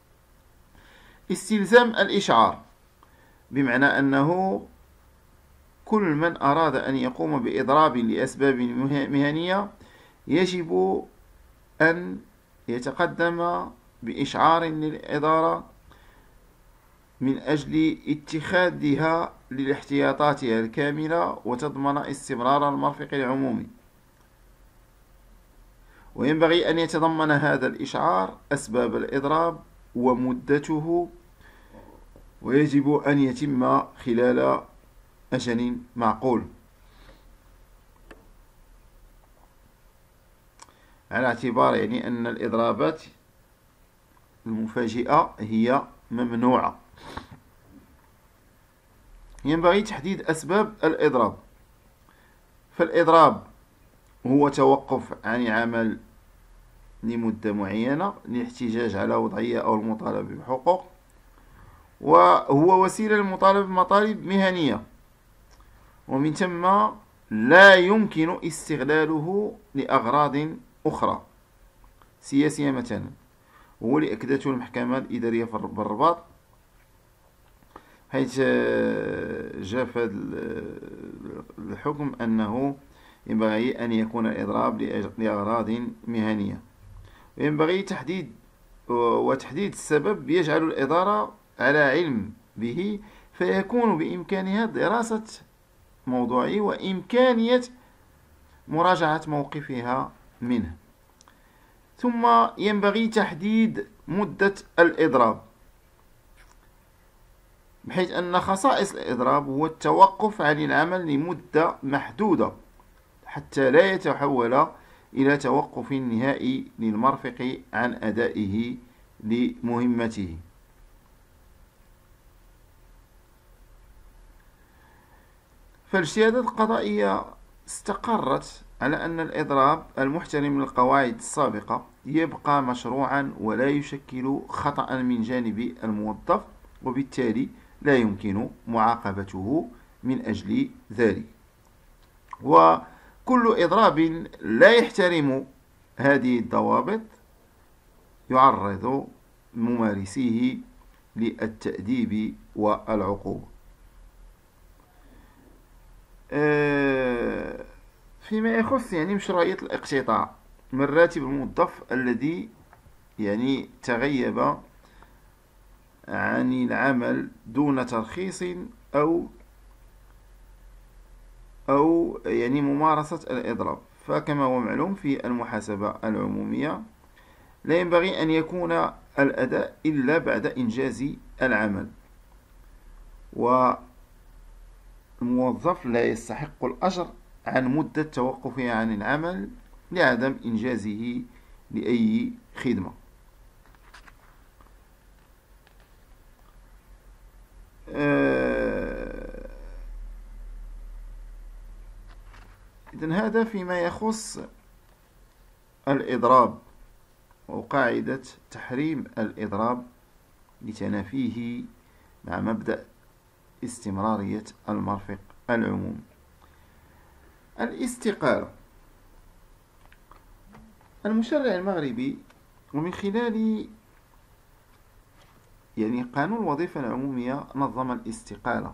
استلزام الإشعار، بمعنى أنه كل من أراد أن يقوم بإضراب لأسباب مهنية يجب أن يتقدم بإشعار للإدارة من أجل اتخاذها لاحتياطاتها الكاملة وتضمن استمرار المرفق العمومي. وينبغي أن يتضمن هذا الإشعار أسباب الإضراب ومدته، ويجب أن يتم خلال أجل معقول، على اعتبار يعني أن الإضرابات المفاجئة هي ممنوعة. ينبغي تحديد أسباب الإضراب، فالإضراب هو توقف عن العمل لمدة معينة للاحتجاج على وضعية أو المطالبة بحقوق، وهو وسيلة للمطالبة بمطالب مهنية، ومن ثم لا يمكن استغلاله لأغراض أخرى سياسية مثلا. هو اللي أكدته المحكمة الإدارية بالرباط، حيث جاء في هذا الحكم أنه ينبغي أن يكون الإضراب لأغراض مهنية. وينبغي تحديد وتحديد السبب يجعل الإدارة على علم به، فيكون بإمكانها دراسة موضوعه وإمكانية مراجعة موقفها منه. ثم ينبغي تحديد مدة الإضراب، بحيث أن خصائص الإضراب هو التوقف عن العمل لمدة محدودة حتى لا يتحول إلى توقف نهائي للمرفق عن أدائه لمهمته. فالاجتهادات القضائية استقرت على أن الإضراب المحترم للقواعد السابقة يبقى مشروعا ولا يشكل خطأ من جانب الموظف، وبالتالي لا يمكن معاقبته من أجل ذلك. وكل إضراب لا يحترم هذه الضوابط يعرض ممارسيه للتأديب والعقوبة. فيما يخص يعني مشروعية الاقتطاع من راتب الموظف الذي يعني تغيب عن العمل دون ترخيص أو أو يعني ممارسة الإضراب، فكما هو معلوم في المحاسبة العمومية لا ينبغي أن يكون الأداء إلا بعد إنجاز العمل، والموظف لا يستحق الأجر عن مدة توقفه عن العمل لعدم إنجازه لأي خدمة. إذن هذا فيما يخص الإضراب وقاعدة تحريم الإضراب لتنافيه مع مبدأ استمرارية المرفق العمومي. الاستقالة، المشرع المغربي ومن خلال يعني قانون الوظيفة العمومية نظم الاستقالة،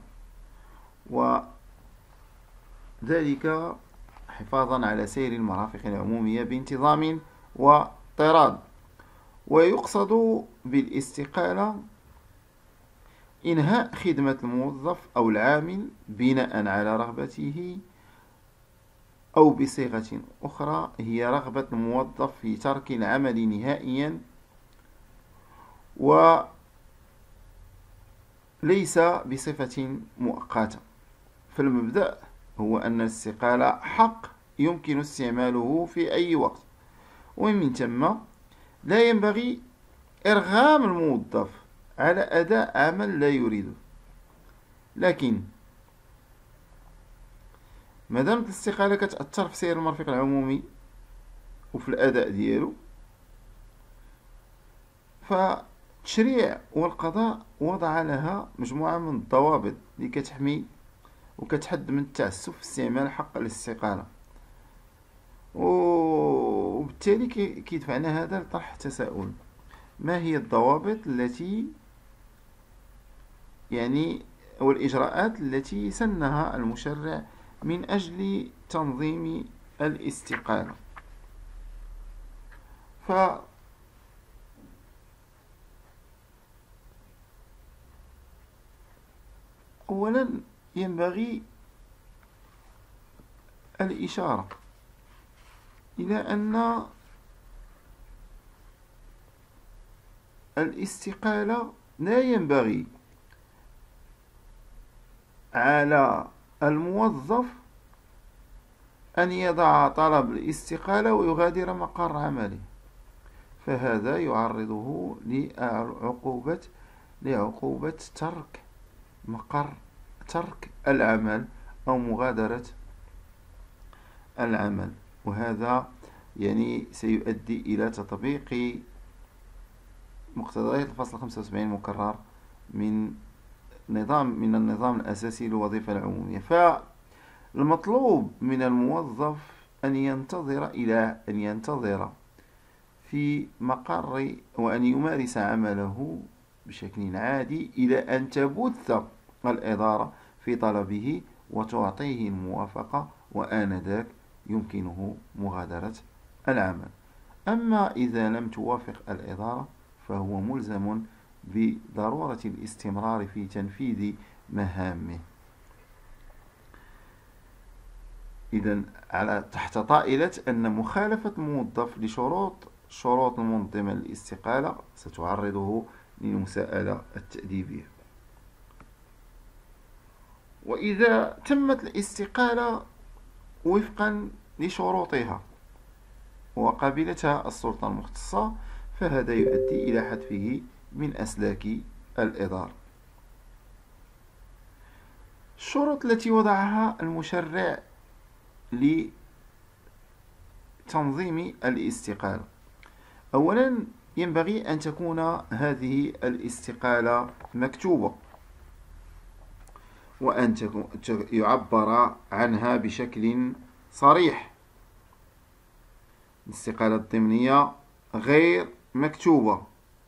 وذلك حفاظا على سير المرافق العمومية بانتظام واضطراد. ويقصد بالاستقالة إنهاء خدمة الموظف أو العامل بناء على رغبته، أو بصيغة أخرى هي رغبة الموظف في ترك العمل نهائيا، وليس بصفة مؤقتة. فالمبدأ هو أن الاستقالة حق يمكن استعماله في أي وقت، ومن ثم لا ينبغي إرغام الموظف على أداء عمل لا يريده. لكن مادام الاستقالة كتأثر في سير المرفق العمومي وفي الأداء ديالو، فالتشريع والقضاء وضع لها مجموعة من الضوابط اللي كتحمي وكتحد من التعسف في استعمال حق الاستقالة. وبالتالي كيدفعنا هذا لطرح التساؤل: ما هي الضوابط التي يعني والإجراءات التي سنها المشرع من أجل تنظيم الاستقالة؟ ف أولا ينبغي الإشارة إلى أن الاستقالة لا ينبغي على الموظف أن يضع طلب الاستقالة ويغادر مقر عمله، فهذا يعرضه لعقوبة لعقوبة ترك مقر ترك العمل أو مغادرة العمل. وهذا يعني سيؤدي إلى تطبيق مقتضيات الفصل خمسة وسبعين المكرر من نظام من النظام الأساسي للوظيفة العمومية. فالمطلوب من الموظف أن ينتظر إلى أن ينتظر في مقر وأن يمارس عمله بشكل عادي إلى أن تبث الإدارة في طلبه وتعطيه الموافقة، وآنذاك يمكنه مغادرة العمل. أما إذا لم توافق الإدارة فهو ملزم بضرورة الاستمرار في تنفيذ مهامه. إذن على تحت طائلة أن مخالفة الموظف لشروط شروط المنظمة للاستقالة ستعرضه للمساءلة التأديبية. وإذا تمت الاستقالة وفقا لشروطها وقبلتها السلطة المختصة، فهذا يؤدي إلى حذفه من أسلاك الإدارة. الشروط التي وضعها المشرع لتنظيم الاستقالة: أولا ينبغي أن تكون هذه الاستقالة مكتوبة، وأن يعبر عنها بشكل صريح. الاستقالة الضمنية غير مكتوبة،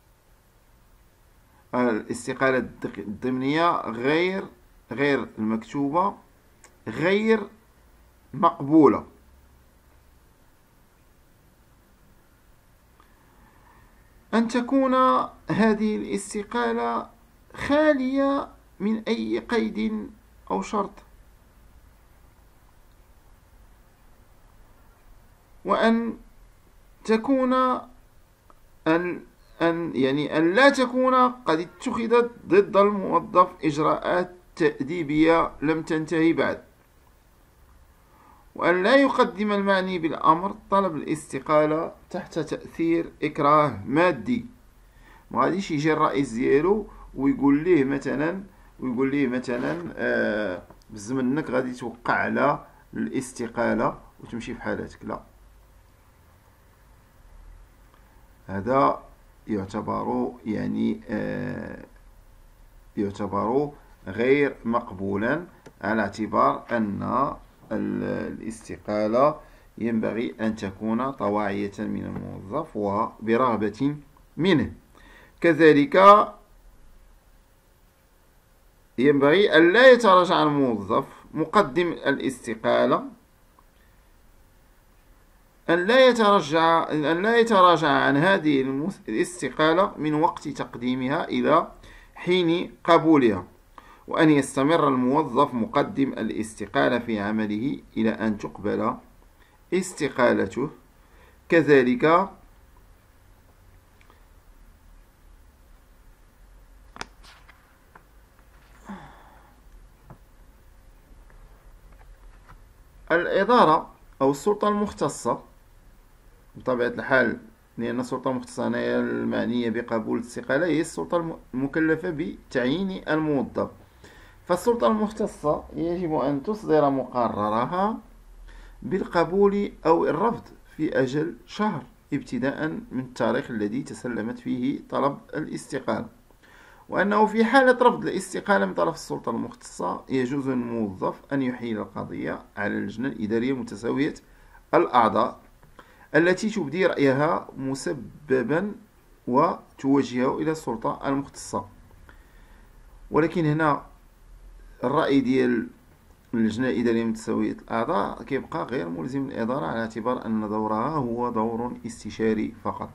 الاستقالة الضمنية غير غير المكتوبة غير مقبولة. أن تكون هذه الاستقالة خالية من أي قيد أو شرط، وأن تكون أن أن يعني أن لا تكون قد اتخذت ضد الموظف إجراءات تأديبية لم تنتهي بعد، وأن لا يقدم المعني بالأمر طلب الاستقالة تحت تأثير إكراه مادي. ما غاديش يجي الرئيس ديالو ويقول ليه مثلا ويقول ليه مثلا آه بزمنك غادي توقع على الاستقالة وتمشي في حالتك. لا، هذا يعتبر يعني آه يعتبر غير مقبولا، على اعتبار أن الاستقالة ينبغي أن تكون طواعية من الموظف وبرغبة منه. كذلك ينبغي أن لا يتراجع الموظف مقدم الاستقالة أن لا يتراجع أن لا يتراجع عن هذه الاستقالة من وقت تقديمها إلى حين قبولها، وأن يستمر الموظف مقدم الاستقالة في عمله إلى أن تقبل استقالته. كذلك الإدارة أو السلطة المختصة بطبيعة الحال، لأن السلطة المختصة هي المعنية بقبول الاستقالة هي السلطة المكلفة بتعيين الموظف. فالسلطة المختصة يجب أن تصدر مقررها بالقبول أو الرفض في أجل شهر ابتداء من التاريخ الذي تسلمت فيه طلب الاستقالة، وأنه في حالة رفض الاستقالة من طرف السلطة المختصة يجوز للموظف أن يحيل القضية على اللجنة الإدارية متساوية الأعضاء التي تبدي رأيها مسببا وتوجهه إلى السلطة المختصة. ولكن هنا الرأي ديال اللجنة الإدارية متساوية الأعضاء كيبقى غير ملزم للإدارة، على اعتبار أن دورها هو دور استشاري فقط.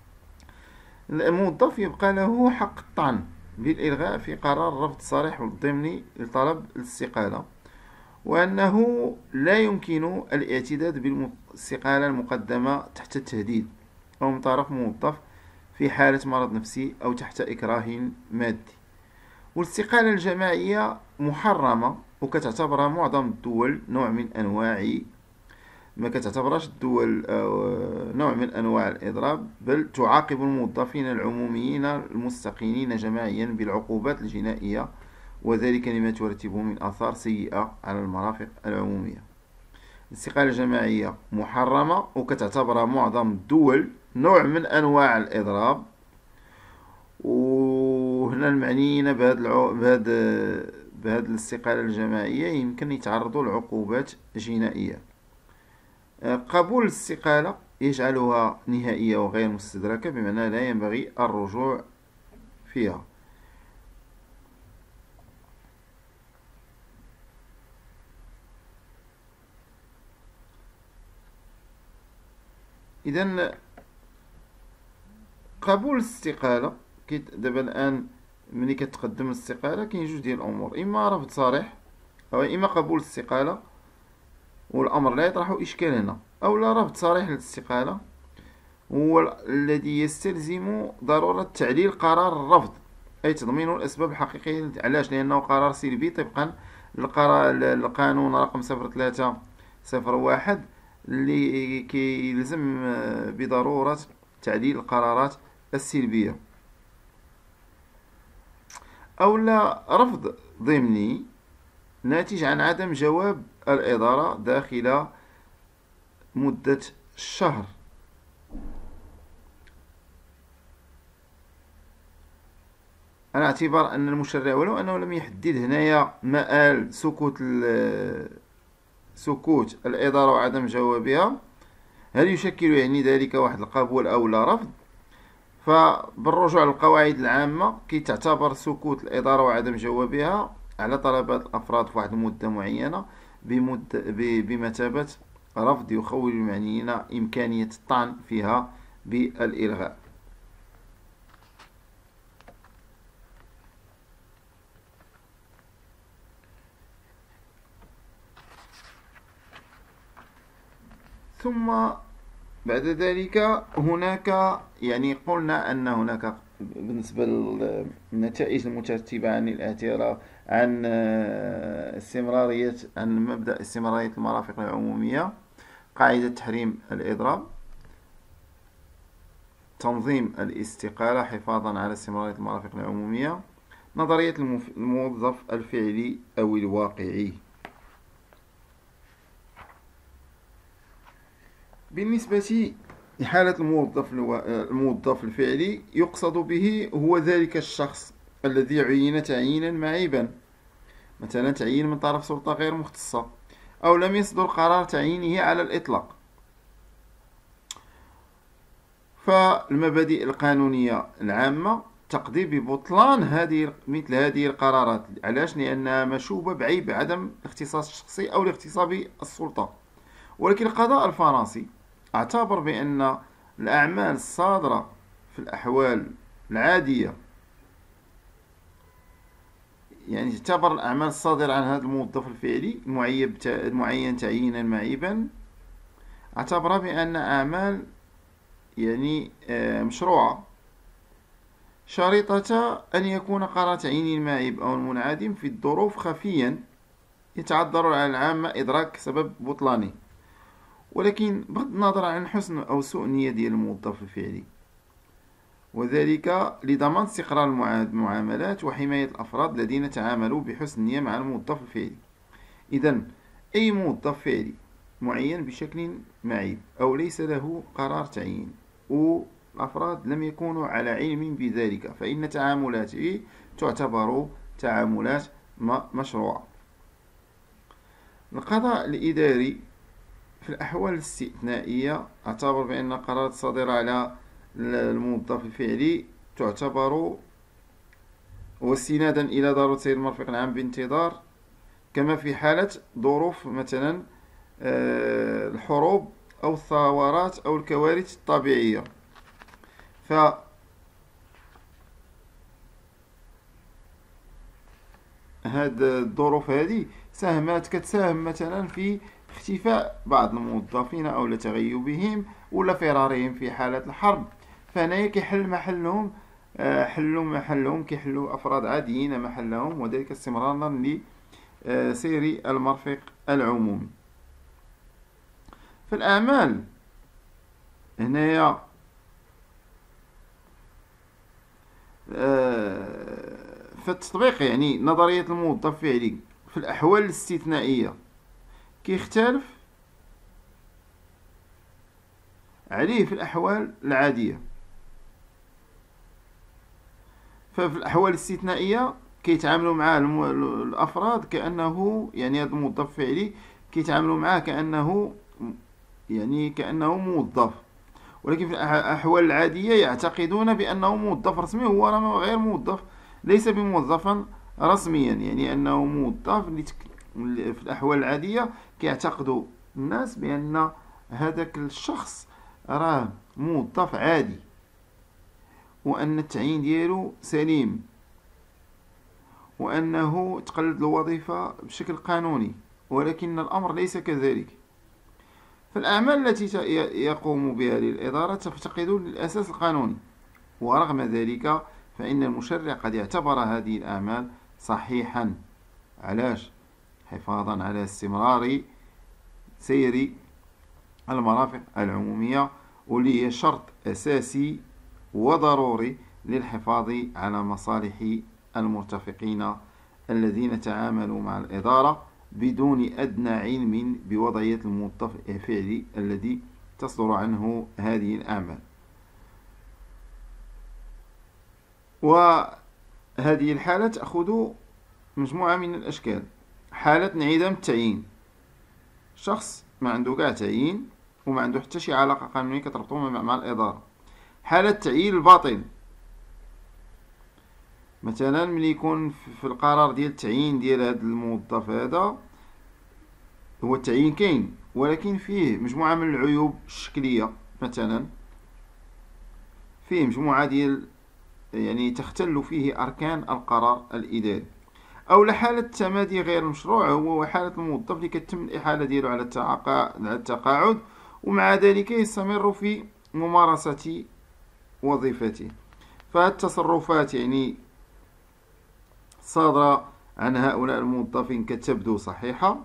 الموظف يبقى له حق الطعن بالإلغاء في قرار الرفض الصريح والضمني لطلب الاستقالة، وأنه لا يمكن الاعتداد بالاستقالة المقدمة تحت التهديد أو من طرف موظف في حالة مرض نفسي أو تحت إكراه مادي. والاستقالة الجماعية محرمة، وكتعتبرها معظم الدول نوع من أنواع، ما كتعتبرهاش الدول نوع من أنواع الإضراب، بل تعاقب الموظفين العموميين المستقيلين جماعيا بالعقوبات الجنائية، وذلك لما ترتبه من آثار سيئة على المرافق العمومية. الاستقالة الجماعية محرمة، وكتعتبرها معظم الدول نوع من أنواع الإضراب. وهنا المعنيين بهذا العو... بهذا بهذا الاستقالة الجماعية يمكن يتعرضوا لعقوبات جنائية. قبول الاستقالة يجعلها نهائية وغير مستدركة، بمعنى لا ينبغي الرجوع فيها. إذن قبول الاستقالة دابا الآن ملي كتقدم الاستقالة كاين جوج ديال الأمور، إما رفض صريح أو إما قبول الاستقالة والأمر لا يطرح إشكال هنا، أو لا رفض صريح للاستقالة هو الذي يستلزم ضرورة تعديل قرار الرفض، أي تضمين الأسباب الحقيقية. علاش؟ لأنه قرار سلبي طبقا للقانون رقم صفر ثلاثة صفر واحد اللي كيلزم بضرورة تعديل القرارات السلبية. أو لا رفض ضمني ناتج عن عدم جواب الإدارة داخل مدة شهر. على اعتبار أن المشرع ولو أنه لم يحدد هنايا مآل سكوت سكوت الإدارة وعدم جوابها، هل يشكل يعني ذلك واحد القبول أو لا رفض؟ فبالرجوع للقواعد العامة كي تعتبر سكوت الإدارة وعدم جوابها على طلبات الأفراد في واحد المدة معينة بمثابة رفض يخول المعنيين إمكانية الطعن فيها بالإلغاء. ثم بعد ذلك هناك يعني قلنا أن هناك بالنسبة للنتائج المترتبة عن الاعتراف عن استمرارية عن مبدأ استمرارية المرافق العمومية، قاعدة تحريم الإضراب، تنظيم الاستقالة حفاظا على استمرارية المرافق العمومية، نظرية الموظف الفعلي أو الواقعي. بالنسبة لحالة الموظف الموظف الفعلي يقصد به هو ذلك الشخص الذي عين تعيينا معيبا، مثلا تعيين من طرف سلطة غير مختصة، أو لم يصدر قرار تعيينه على الإطلاق. فالمبادئ القانونية العامة تقضي ببطلان هذه مثل هذه القرارات. علاش؟ لأنها مشوبة بعيب عدم الاختصاص الشخصي أو الاغتصاب السلطة. ولكن القضاء الفرنسي اعتبر بأن الأعمال الصادرة في الأحوال العادية، يعني تعتبر الأعمال الصادرة عن هذا الموظف الفعلي المعين تعيينا معيبا، اعتبرها بأن أعمال يعني مشروعة، شريطة أن يكون قرار تعيين المعيب أو المنعدم في الظروف خفيا يتعذر على العامة إدراك سبب بطلانه. ولكن بغض النظر عن حسن أو سوء النية ديال الموظف الفعلي، وذلك لضمان استقرار المعاملات وحماية الأفراد الذين تعاملوا بحسن نية مع الموظف الفعلي. إذن أي موظف فعلي معين بشكل معيب أو ليس له قرار تعيين والأفراد لم يكونوا على علم بذلك، فإن تعاملاته تعتبر تعاملات مشروعة. القضاء الإداري في الأحوال الاستثنائية اعتبر بأن قرارات الصادرة على الموظف الفعلي تعتبر واستنادا إلى ضرورة سير المرفق العام بانتظار، كما في حالة ظروف مثلا الحروب أو الثورات أو الكوارث الطبيعية. ف هاد الظروف هذه ساهمت كتساهم مثلا في اختفاء بعض الموظفين أو لتغيبهم ولا فرارهم في حالة الحرب، فهنايا كيحل محلهم حلوا محلهم كيحلوا أفراد عاديين محلهم، وذلك استمرارا لسير المرفق العمومي. فالأعمال هنايا فالتطبيق يعني نظرية الموظف الفعلي في الأحوال الاستثنائية كيختلف عليه في الأحوال العادية. ففي الأحوال الاستثنائية كيتعاملوا مع الأفراد كأنه يعني هذا الموظف الفعلي كيتعاملوا معه كأنه يعني كأنه موظف، ولكن في الأحوال العادية يعتقدون بأنه موظف رسمي، هو غير موظف، ليس بموظفا رسميا، يعني أنه موظف. في الأحوال العادية كيعتقدوا الناس بأن هذاك الشخص راه موظف عادي وأن التعيين ديالو سليم وأنه تقلد الوظيفة بشكل قانوني، ولكن الأمر ليس كذلك. فالأعمال التي يقوم بها الإدارة تفتقد للأساس القانوني، ورغم ذلك فإن المشرع قد اعتبر هذه الأعمال صحيحا. علاش؟ حفاظا على استمرار سير المرافق العمومية، واللي هي شرط أساسي وضروري للحفاظ على مصالح المرتفقين الذين تعاملوا مع الإدارة بدون أدنى علم بوضعية الموظف الفعلي الذي تصدر عنه هذه الأعمال. وهذه الحالة تأخذ مجموعة من الأشكال. حالة انعدام التعيين، شخص ما عنده كاع تعيين وما عنده حتى شي علاقة قانونية كتربطو مع الإدارة. حالة التعيين الباطل، مثلا ملي يكون في القرار ديال التعيين ديال هذا الموظف هذا، هو التعيين كاين ولكن فيه مجموعة من العيوب الشكلية، مثلا فيه مجموعة ديال يعني تختل فيه أركان القرار الإداري. أو لحالة التمادي غير المشروع، هو حالة الموظف اللي كتم الإحالة ديالو على التقاعد ومع ذلك يستمر في ممارسة وظيفته. فالتصرفات يعني صادرة عن هؤلاء الموظفين كتبدو صحيحة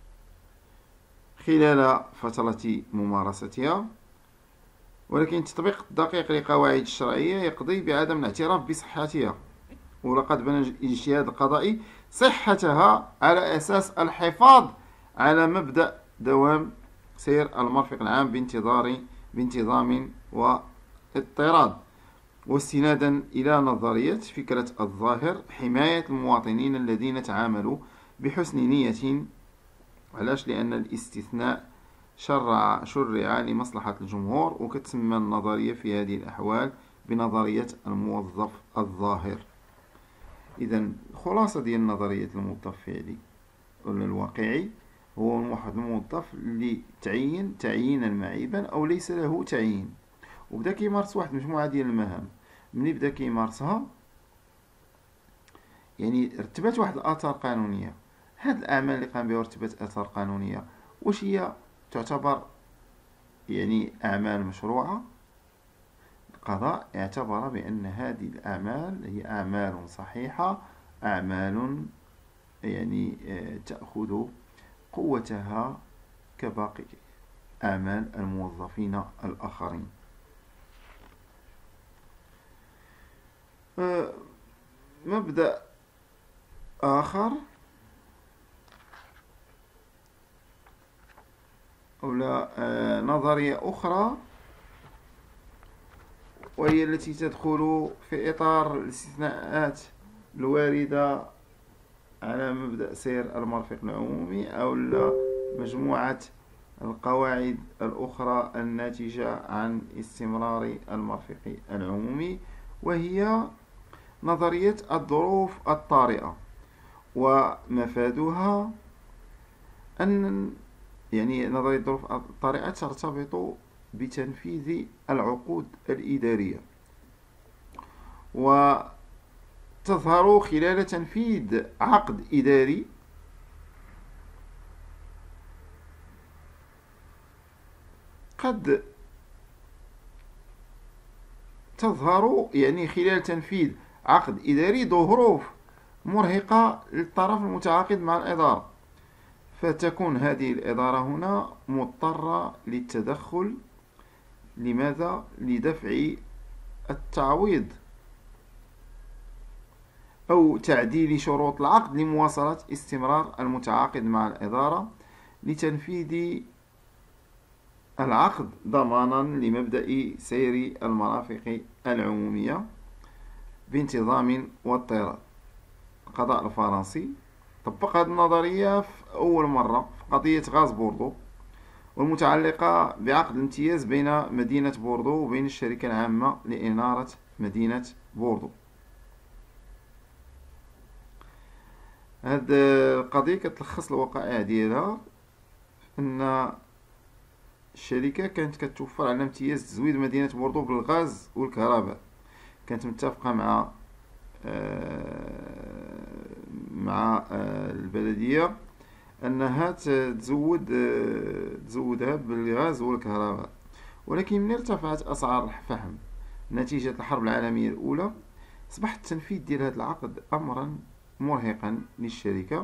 خلال فترة ممارستها، ولكن التطبيق الدقيق لقواعد الشرعية يقضي بعدم الاعتراف بصحتها، ولقد بنى الاجتهاد القضائي صحتها على أساس الحفاظ على مبدأ دوام سير المرفق العام بانتظار بانتظام واضطراد، واستنادا إلى نظرية فكرة الظاهر حماية المواطنين الذين تعاملوا بحسن نية. علاش؟ لأن الاستثناء شرع شرع لمصلحة الجمهور، وكتسمى النظرية في هذه الأحوال بنظرية الموظف الظاهر. إذا الخلاصة ديال نظرية الموظف الفعلي ولا الواقعي هو واحد الموظف اللي تعين تعيينا معيبا أو ليس له تعيين، وبدا كيمارس واحد المجموعة ديال المهام. ملي بدا كيمارسها يعني رتبت واحد الآثار قانونية. هاد الأعمال اللي قام بها رتبت آثار قانونية، واش هي تعتبر يعني أعمال مشروعة؟ القضاء اعتبر بأن هذه الأعمال هي أعمال صحيحة، أعمال يعني تأخذ قوتها كباقي أعمال الموظفين الآخرين. مبدأ آخر أو لا نظرية أخرى، وهي التي تدخل في إطار الاستثناءات الواردة على مبدأ سير المرفق العمومي أو مجموعة القواعد الأخرى الناتجة عن استمرار المرفق العمومي، وهي نظرية الظروف الطارئة. ومفادها أن يعني نظرية الظروف الطارئة ترتبط بتنفيذ العقود الإدارية، وتظهر خلال تنفيذ عقد إداري قد تظهر يعني خلال تنفيذ عقد إداري ظروف مرهقة للطرف المتعاقد مع الإدارة، فتكون هذه الإدارة هنا مضطرة للتدخل. لماذا؟ لدفع التعويض أو تعديل شروط العقد لمواصلة استمرار المتعاقد مع الإدارة لتنفيذ العقد ضمانا لمبدأ سير المرافق العمومية بانتظام واضطراد. القضاء الفرنسي طبق هذه النظرية في أول مرة في قضية غاز بوردو والمتعلقة بعقد الامتياز بين مدينة بوردو وبين الشركة العامة لإنارة مدينة بوردو. هذه القضية كتلخص الوقائع ديالها أن الشركة كانت كتوفر على امتياز تزويد مدينة بوردو بالغاز والكهرباء، كانت متفقة مع مع البلدية أنها تزود تزودها بالغاز والكهرباء، ولكن من ارتفعت أسعار الفحم نتيجة الحرب العالمية الأولى أصبح التنفيذ ديال هذا العقد أمرا مرهقا للشركة،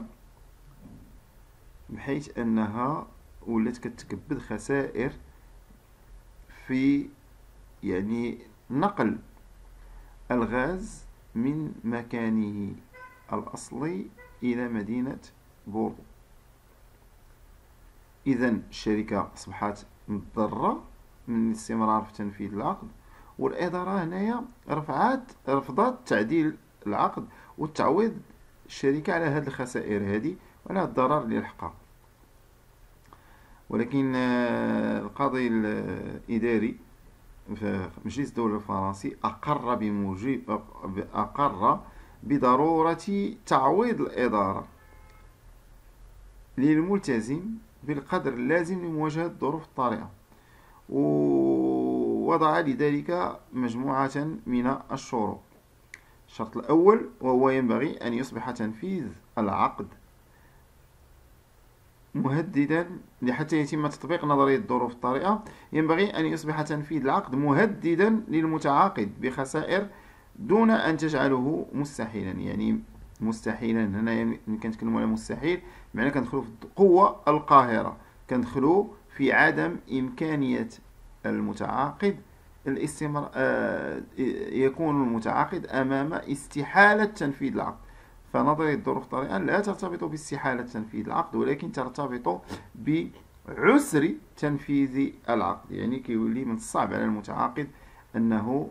بحيث أنها ولات كتكبد خسائر في يعني نقل الغاز من مكانه الأصلي إلى مدينة بوردو. إذن الشركة أصبحت مضطرة من الاستمرار في تنفيذ العقد، والإدارة هنايا رفعت رفضت تعديل العقد والتعويض الشركة على هذه الخسائر هذه وعلى الضرر اللي لحقها. ولكن القاضي الإداري في مجلس الدولة الفرنسي أقر بموجب أقر بضرورة تعويض الإدارة للملتزم بالقدر اللازم لمواجهة الظروف الطارئة، ووضع لذلك مجموعة من الشروط. الشرط الأول وهو ينبغي أن يصبح تنفيذ العقد مهددا حتى يتم تطبيق نظرية الظروف الطارئة، ينبغي أن يصبح تنفيذ العقد مهددا للمتعاقد بخسائر دون أن تجعله مستحيلا. يعني مستحيلا هنا يعني كنتكلموا على مستحيل معنى كندخلوا في القوة القاهرة، كندخلوا في عدم إمكانية المتعاقد الاستمر آه يكون المتعاقد أمام استحالة تنفيذ العقد. فنظرية الظروف الطارئة لا ترتبط باستحالة تنفيذ العقد، ولكن ترتبط بعسر تنفيذ العقد. يعني كيولي من الصعب على المتعاقد أنه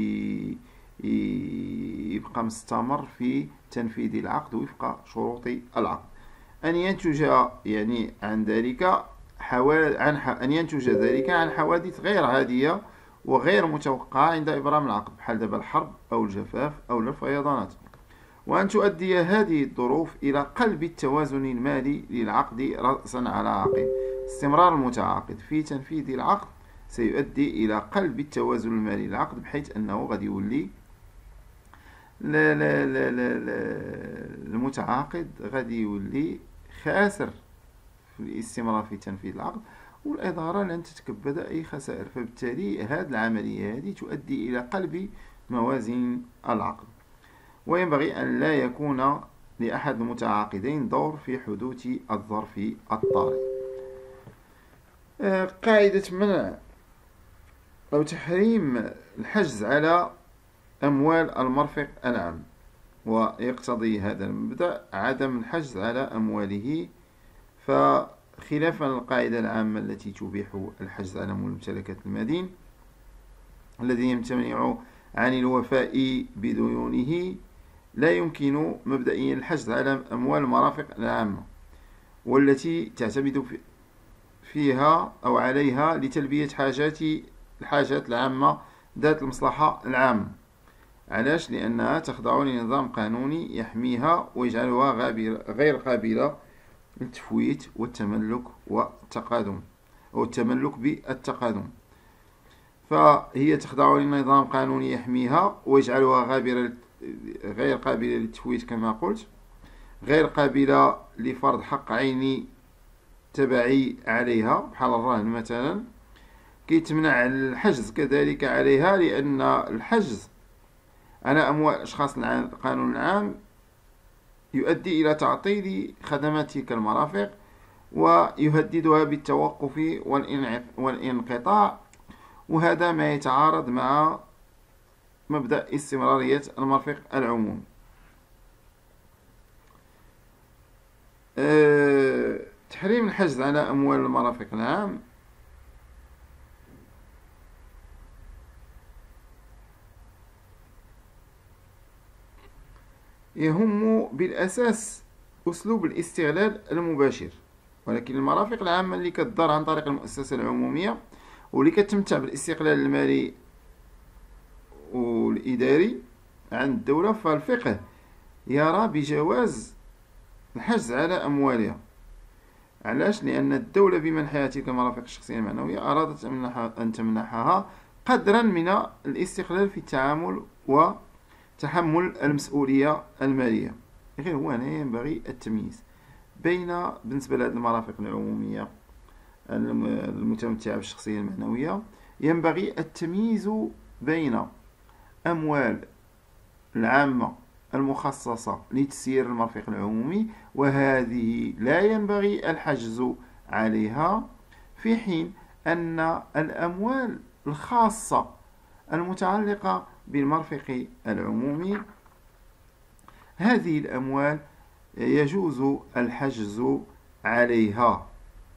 يبقى مستمر في تنفيذ العقد وفق شروط العقد. أن ينتج يعني عن ذلك حوا... عن ح... أن ينتج ذلك عن حوادث غير عادية وغير متوقعة عند إبرام العقد، بحال دابا الحرب أو الجفاف أو الفيضانات. وأن تؤدي هذه الظروف إلى قلب التوازن المالي للعقد رأسا على عقب. استمرار المتعاقد في تنفيذ العقد سيؤدي إلى قلب التوازن المالي للعقد، بحيث أنه غادي يولي لا لا لا لا لا المتعاقد غادي يولي خاسر في الاستمرار في تنفيذ العقد، والإدارة لن تتكبد أي خسائر. فبالتالي هذه العملية هذه تؤدي إلى قلب موازين العقد. وينبغي أن لا يكون لأحد المتعاقدين دور في حدوث الظرف الطارئ. آه، قاعدة منع أو تحريم الحجز على أموال المرفق العام، ويقتضي هذا المبدأ عدم الحجز على أمواله. فخلافا للقاعدة العامة التي تبيح الحجز على ممتلكات المدين الذي يمتنع عن الوفاء بديونه، لا يمكن مبدئيا الحجز على أموال المرافق العامة والتي تعتمد فيها أو عليها لتلبية حاجات الحاجات العامة ذات المصلحة العامة. علاش؟ لأنها تخضع لنظام قانوني يحميها ويجعلها غير قابلة للتفويت والتملك والتقادم أو التملك بالتقادم. فهي تخضع لنظام قانوني يحميها ويجعلها غابرة غير قابلة للتفويت كما قلت، غير قابلة لفرض حق عيني تبعي عليها بحال الرهن مثلا، كيتمنع الحجز كذلك عليها، لأن الحجز على أموال أشخاص القانون العام يؤدي إلى تعطيل خدمات تلك المرافق ويهددها بالتوقف والانقطاع، وهذا ما يتعارض مع مبدأ استمرارية المرفق العمومي. أه تحريم الحجز على أموال المرافق العام يهم بالأساس أسلوب الاستغلال المباشر، ولكن المرافق العامة اللي كتدار عن طريق المؤسسة العمومية واللي كتمتع بالاستقلال المالي والإداري عن الدولة، فالفقه يرى بجواز الحجز على أموالها. علاش؟ لأن الدولة بمنحها تلك المرافق الشخصية المعنوية أرادت أن تمنحها قدرا من الاستقلال في التعامل وتحمل المسؤولية المالية. غير هو هنا ينبغي التمييز بين بالنسبة لهذه المرافق العمومية المتمتعة بالشخصية المعنوية، ينبغي التمييز بين أموال العامة المخصصة لتسيير المرفق العمومي، وهذه لا ينبغي الحجز عليها، في حين أن الأموال الخاصة المتعلقة بالمرفق العمومي هذه الأموال يجوز الحجز عليها،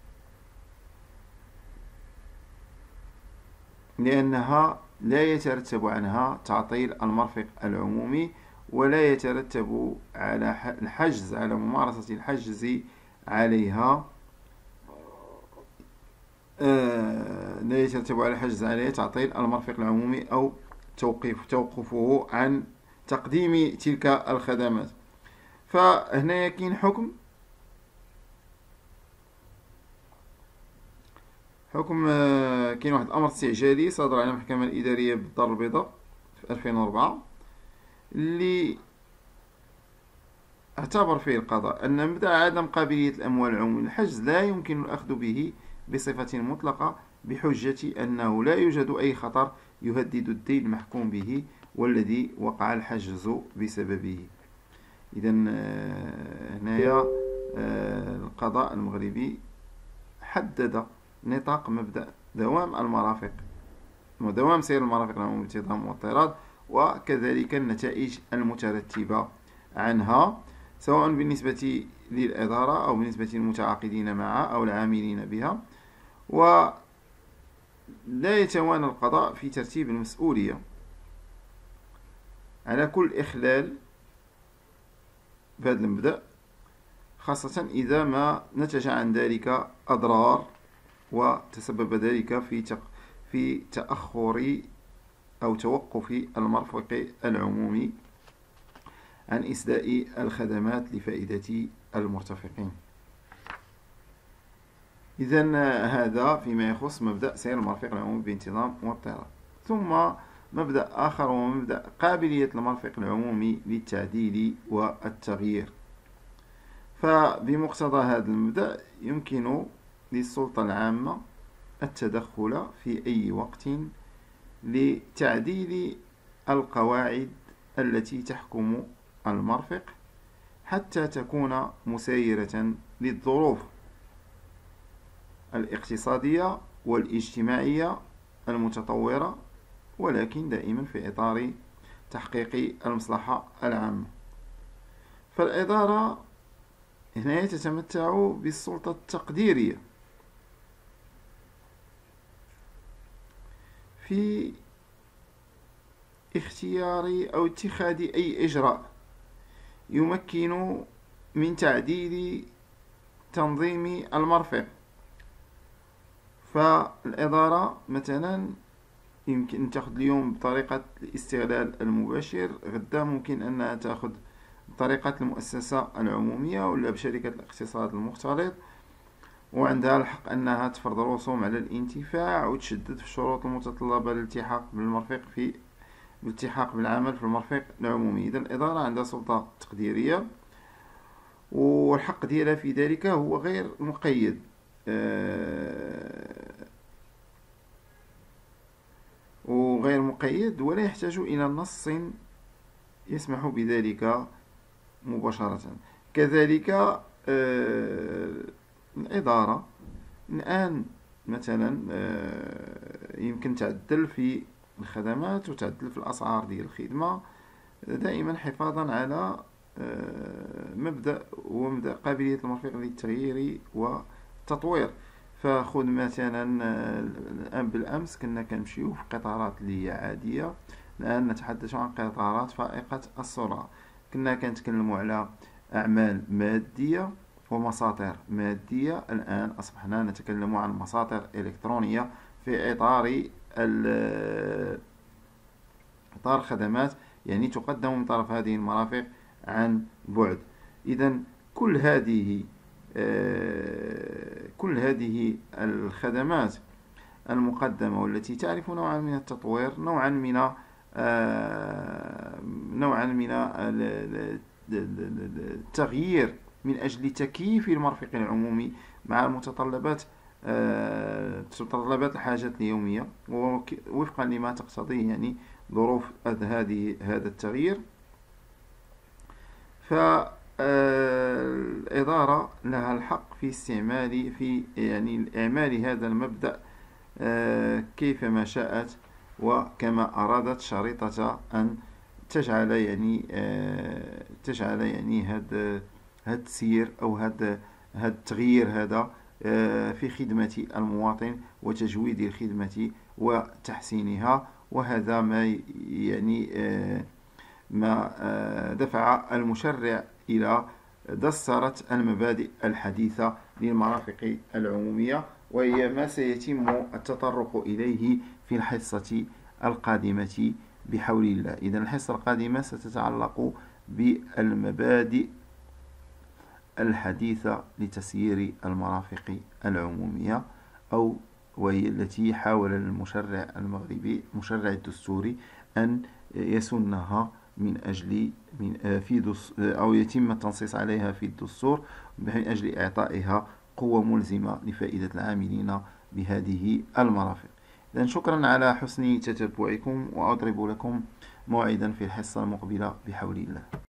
لأنها لا يترتب عنها تعطيل المرفق العمومي، ولا يترتب على الحجز على ممارسة الحجز عليها آه لا يترتب على الحجز عليها تعطيل المرفق العمومي أو توقيف توقفه عن تقديم تلك الخدمات. فهنا كاين حكم حكم كاين واحد الأمر استعجالي صدر على المحكمة الإدارية بالدار البيضاء في ألفين وأربعة اللي اعتبر فيه القضاء أن مبدأ عدم قابلية الأموال العمومية للحجز لا يمكن الأخذ به بصفة مطلقة بحجة أنه لا يوجد أي خطر يهدد الدين المحكوم به والذي وقع الحجز بسببه. إذا هنايا القضاء المغربي حدد نطاق مبدأ دوام المرافق ودوام سير المرافق العمومية بانتظام واضطراد، وكذلك النتائج المترتبة عنها سواء بالنسبة للإدارة أو بالنسبة للمتعاقدين معها أو العاملين بها. ولا يتوانى القضاء في ترتيب المسؤولية على كل إخلال بهذا المبدأ، خاصة إذا ما نتج عن ذلك أضرار وتسبب ذلك في في تأخر أو توقف المرفق العمومي عن إسداء الخدمات لفائدة المرتفقين. إذن هذا فيما يخص مبدأ سير المرفق العمومي بانتظام واضطراد. ثم مبدأ آخر هو مبدأ قابلية المرفق العمومي للتعديل والتغيير. فبمقتضى هذا المبدأ يمكن للسلطة العامة التدخل في أي وقت لتعديل القواعد التي تحكم المرفق حتى تكون مسيرة للظروف الاقتصادية والاجتماعية المتطورة، ولكن دائما في إطار تحقيق المصلحة العامة. فالإدارة هنا تتمتع بالسلطة التقديرية في اختيار أو اتخاذ أي إجراء يمكن من تعديل تنظيم المرفق. فالإدارة مثلا يمكن أن تأخذ اليوم بطريقة الاستغلال المباشر، غدا ممكن أنها تأخذ بطريقة المؤسسة العمومية ولا بشركة الاقتصاد المختلط، وعندها الحق أنها تفرض رسوم على الانتفاع وتشدد في الشروط المتطلبة للالتحاق بالمرفق في الالتحاق بالعمل في المرفق العمومي. إذا الإدارة عندها سلطة تقديرية، والحق ديالها في ذلك هو غير مقيد، وغير مقيد ولا يحتاج إلى نص يسمح بذلك مباشرة. كذلك الإدارة الآن مثلا يمكن تعدل في الخدمات وتعدل في الأسعار ديال الخدمة، دائما حفاظا على مبدأ ومبدأ قابلية المرفق للتغيير والتطوير. فخذ مثلا الآن بالأمس كنا كنمشيو في قطارات اللي هي عادية، الآن نتحدث عن قطارات فائقة السرعة. كنا كنتكلموا على أعمال مادية ومساطر مادية، الآن أصبحنا نتكلم عن مساطر إلكترونية في إطار إطار خدمات يعني تقدم من طرف هذه المرافق عن بعد. إذا كل هذه كل هذه الخدمات المقدمة والتي تعرف نوعا من التطوير، نوعا من نوعا من التغيير من أجل تكييف المرفق العمومي مع المتطلبات متطلبات الحاجات اليومية ووفقا لما تقتضيه يعني ظروف هذه هذا التغيير. فالإدارة لها الحق في استعمال في يعني إعمال هذا المبدأ كيفما شاءت وكما أرادت، شريطة أن تجعل يعني تجعل يعني هذا هذا التسيير أو هذا هذا التغيير هذا في خدمة المواطن وتجويد الخدمة وتحسينها. وهذا ما يعني ما دفع المشرع إلى دسترة المبادئ الحديثة للمرافق العمومية، وهي ما سيتم التطرق إليه في الحصة القادمة بحول الله. إذا الحصة القادمة ستتعلق بالمبادئ الحديثة لتسيير المرافق العمومية، أو وهي التي حاول المشرع المغربي المشرع الدستوري أن يسنها من أجل من في دس أو يتم التنصيص عليها في الدستور من أجل إعطائها قوة ملزمة لفائدة العاملين بهذه المرافق. إذن شكرا على حسن تتبعكم، وأضرب لكم موعدا في الحصة المقبلة بحول الله.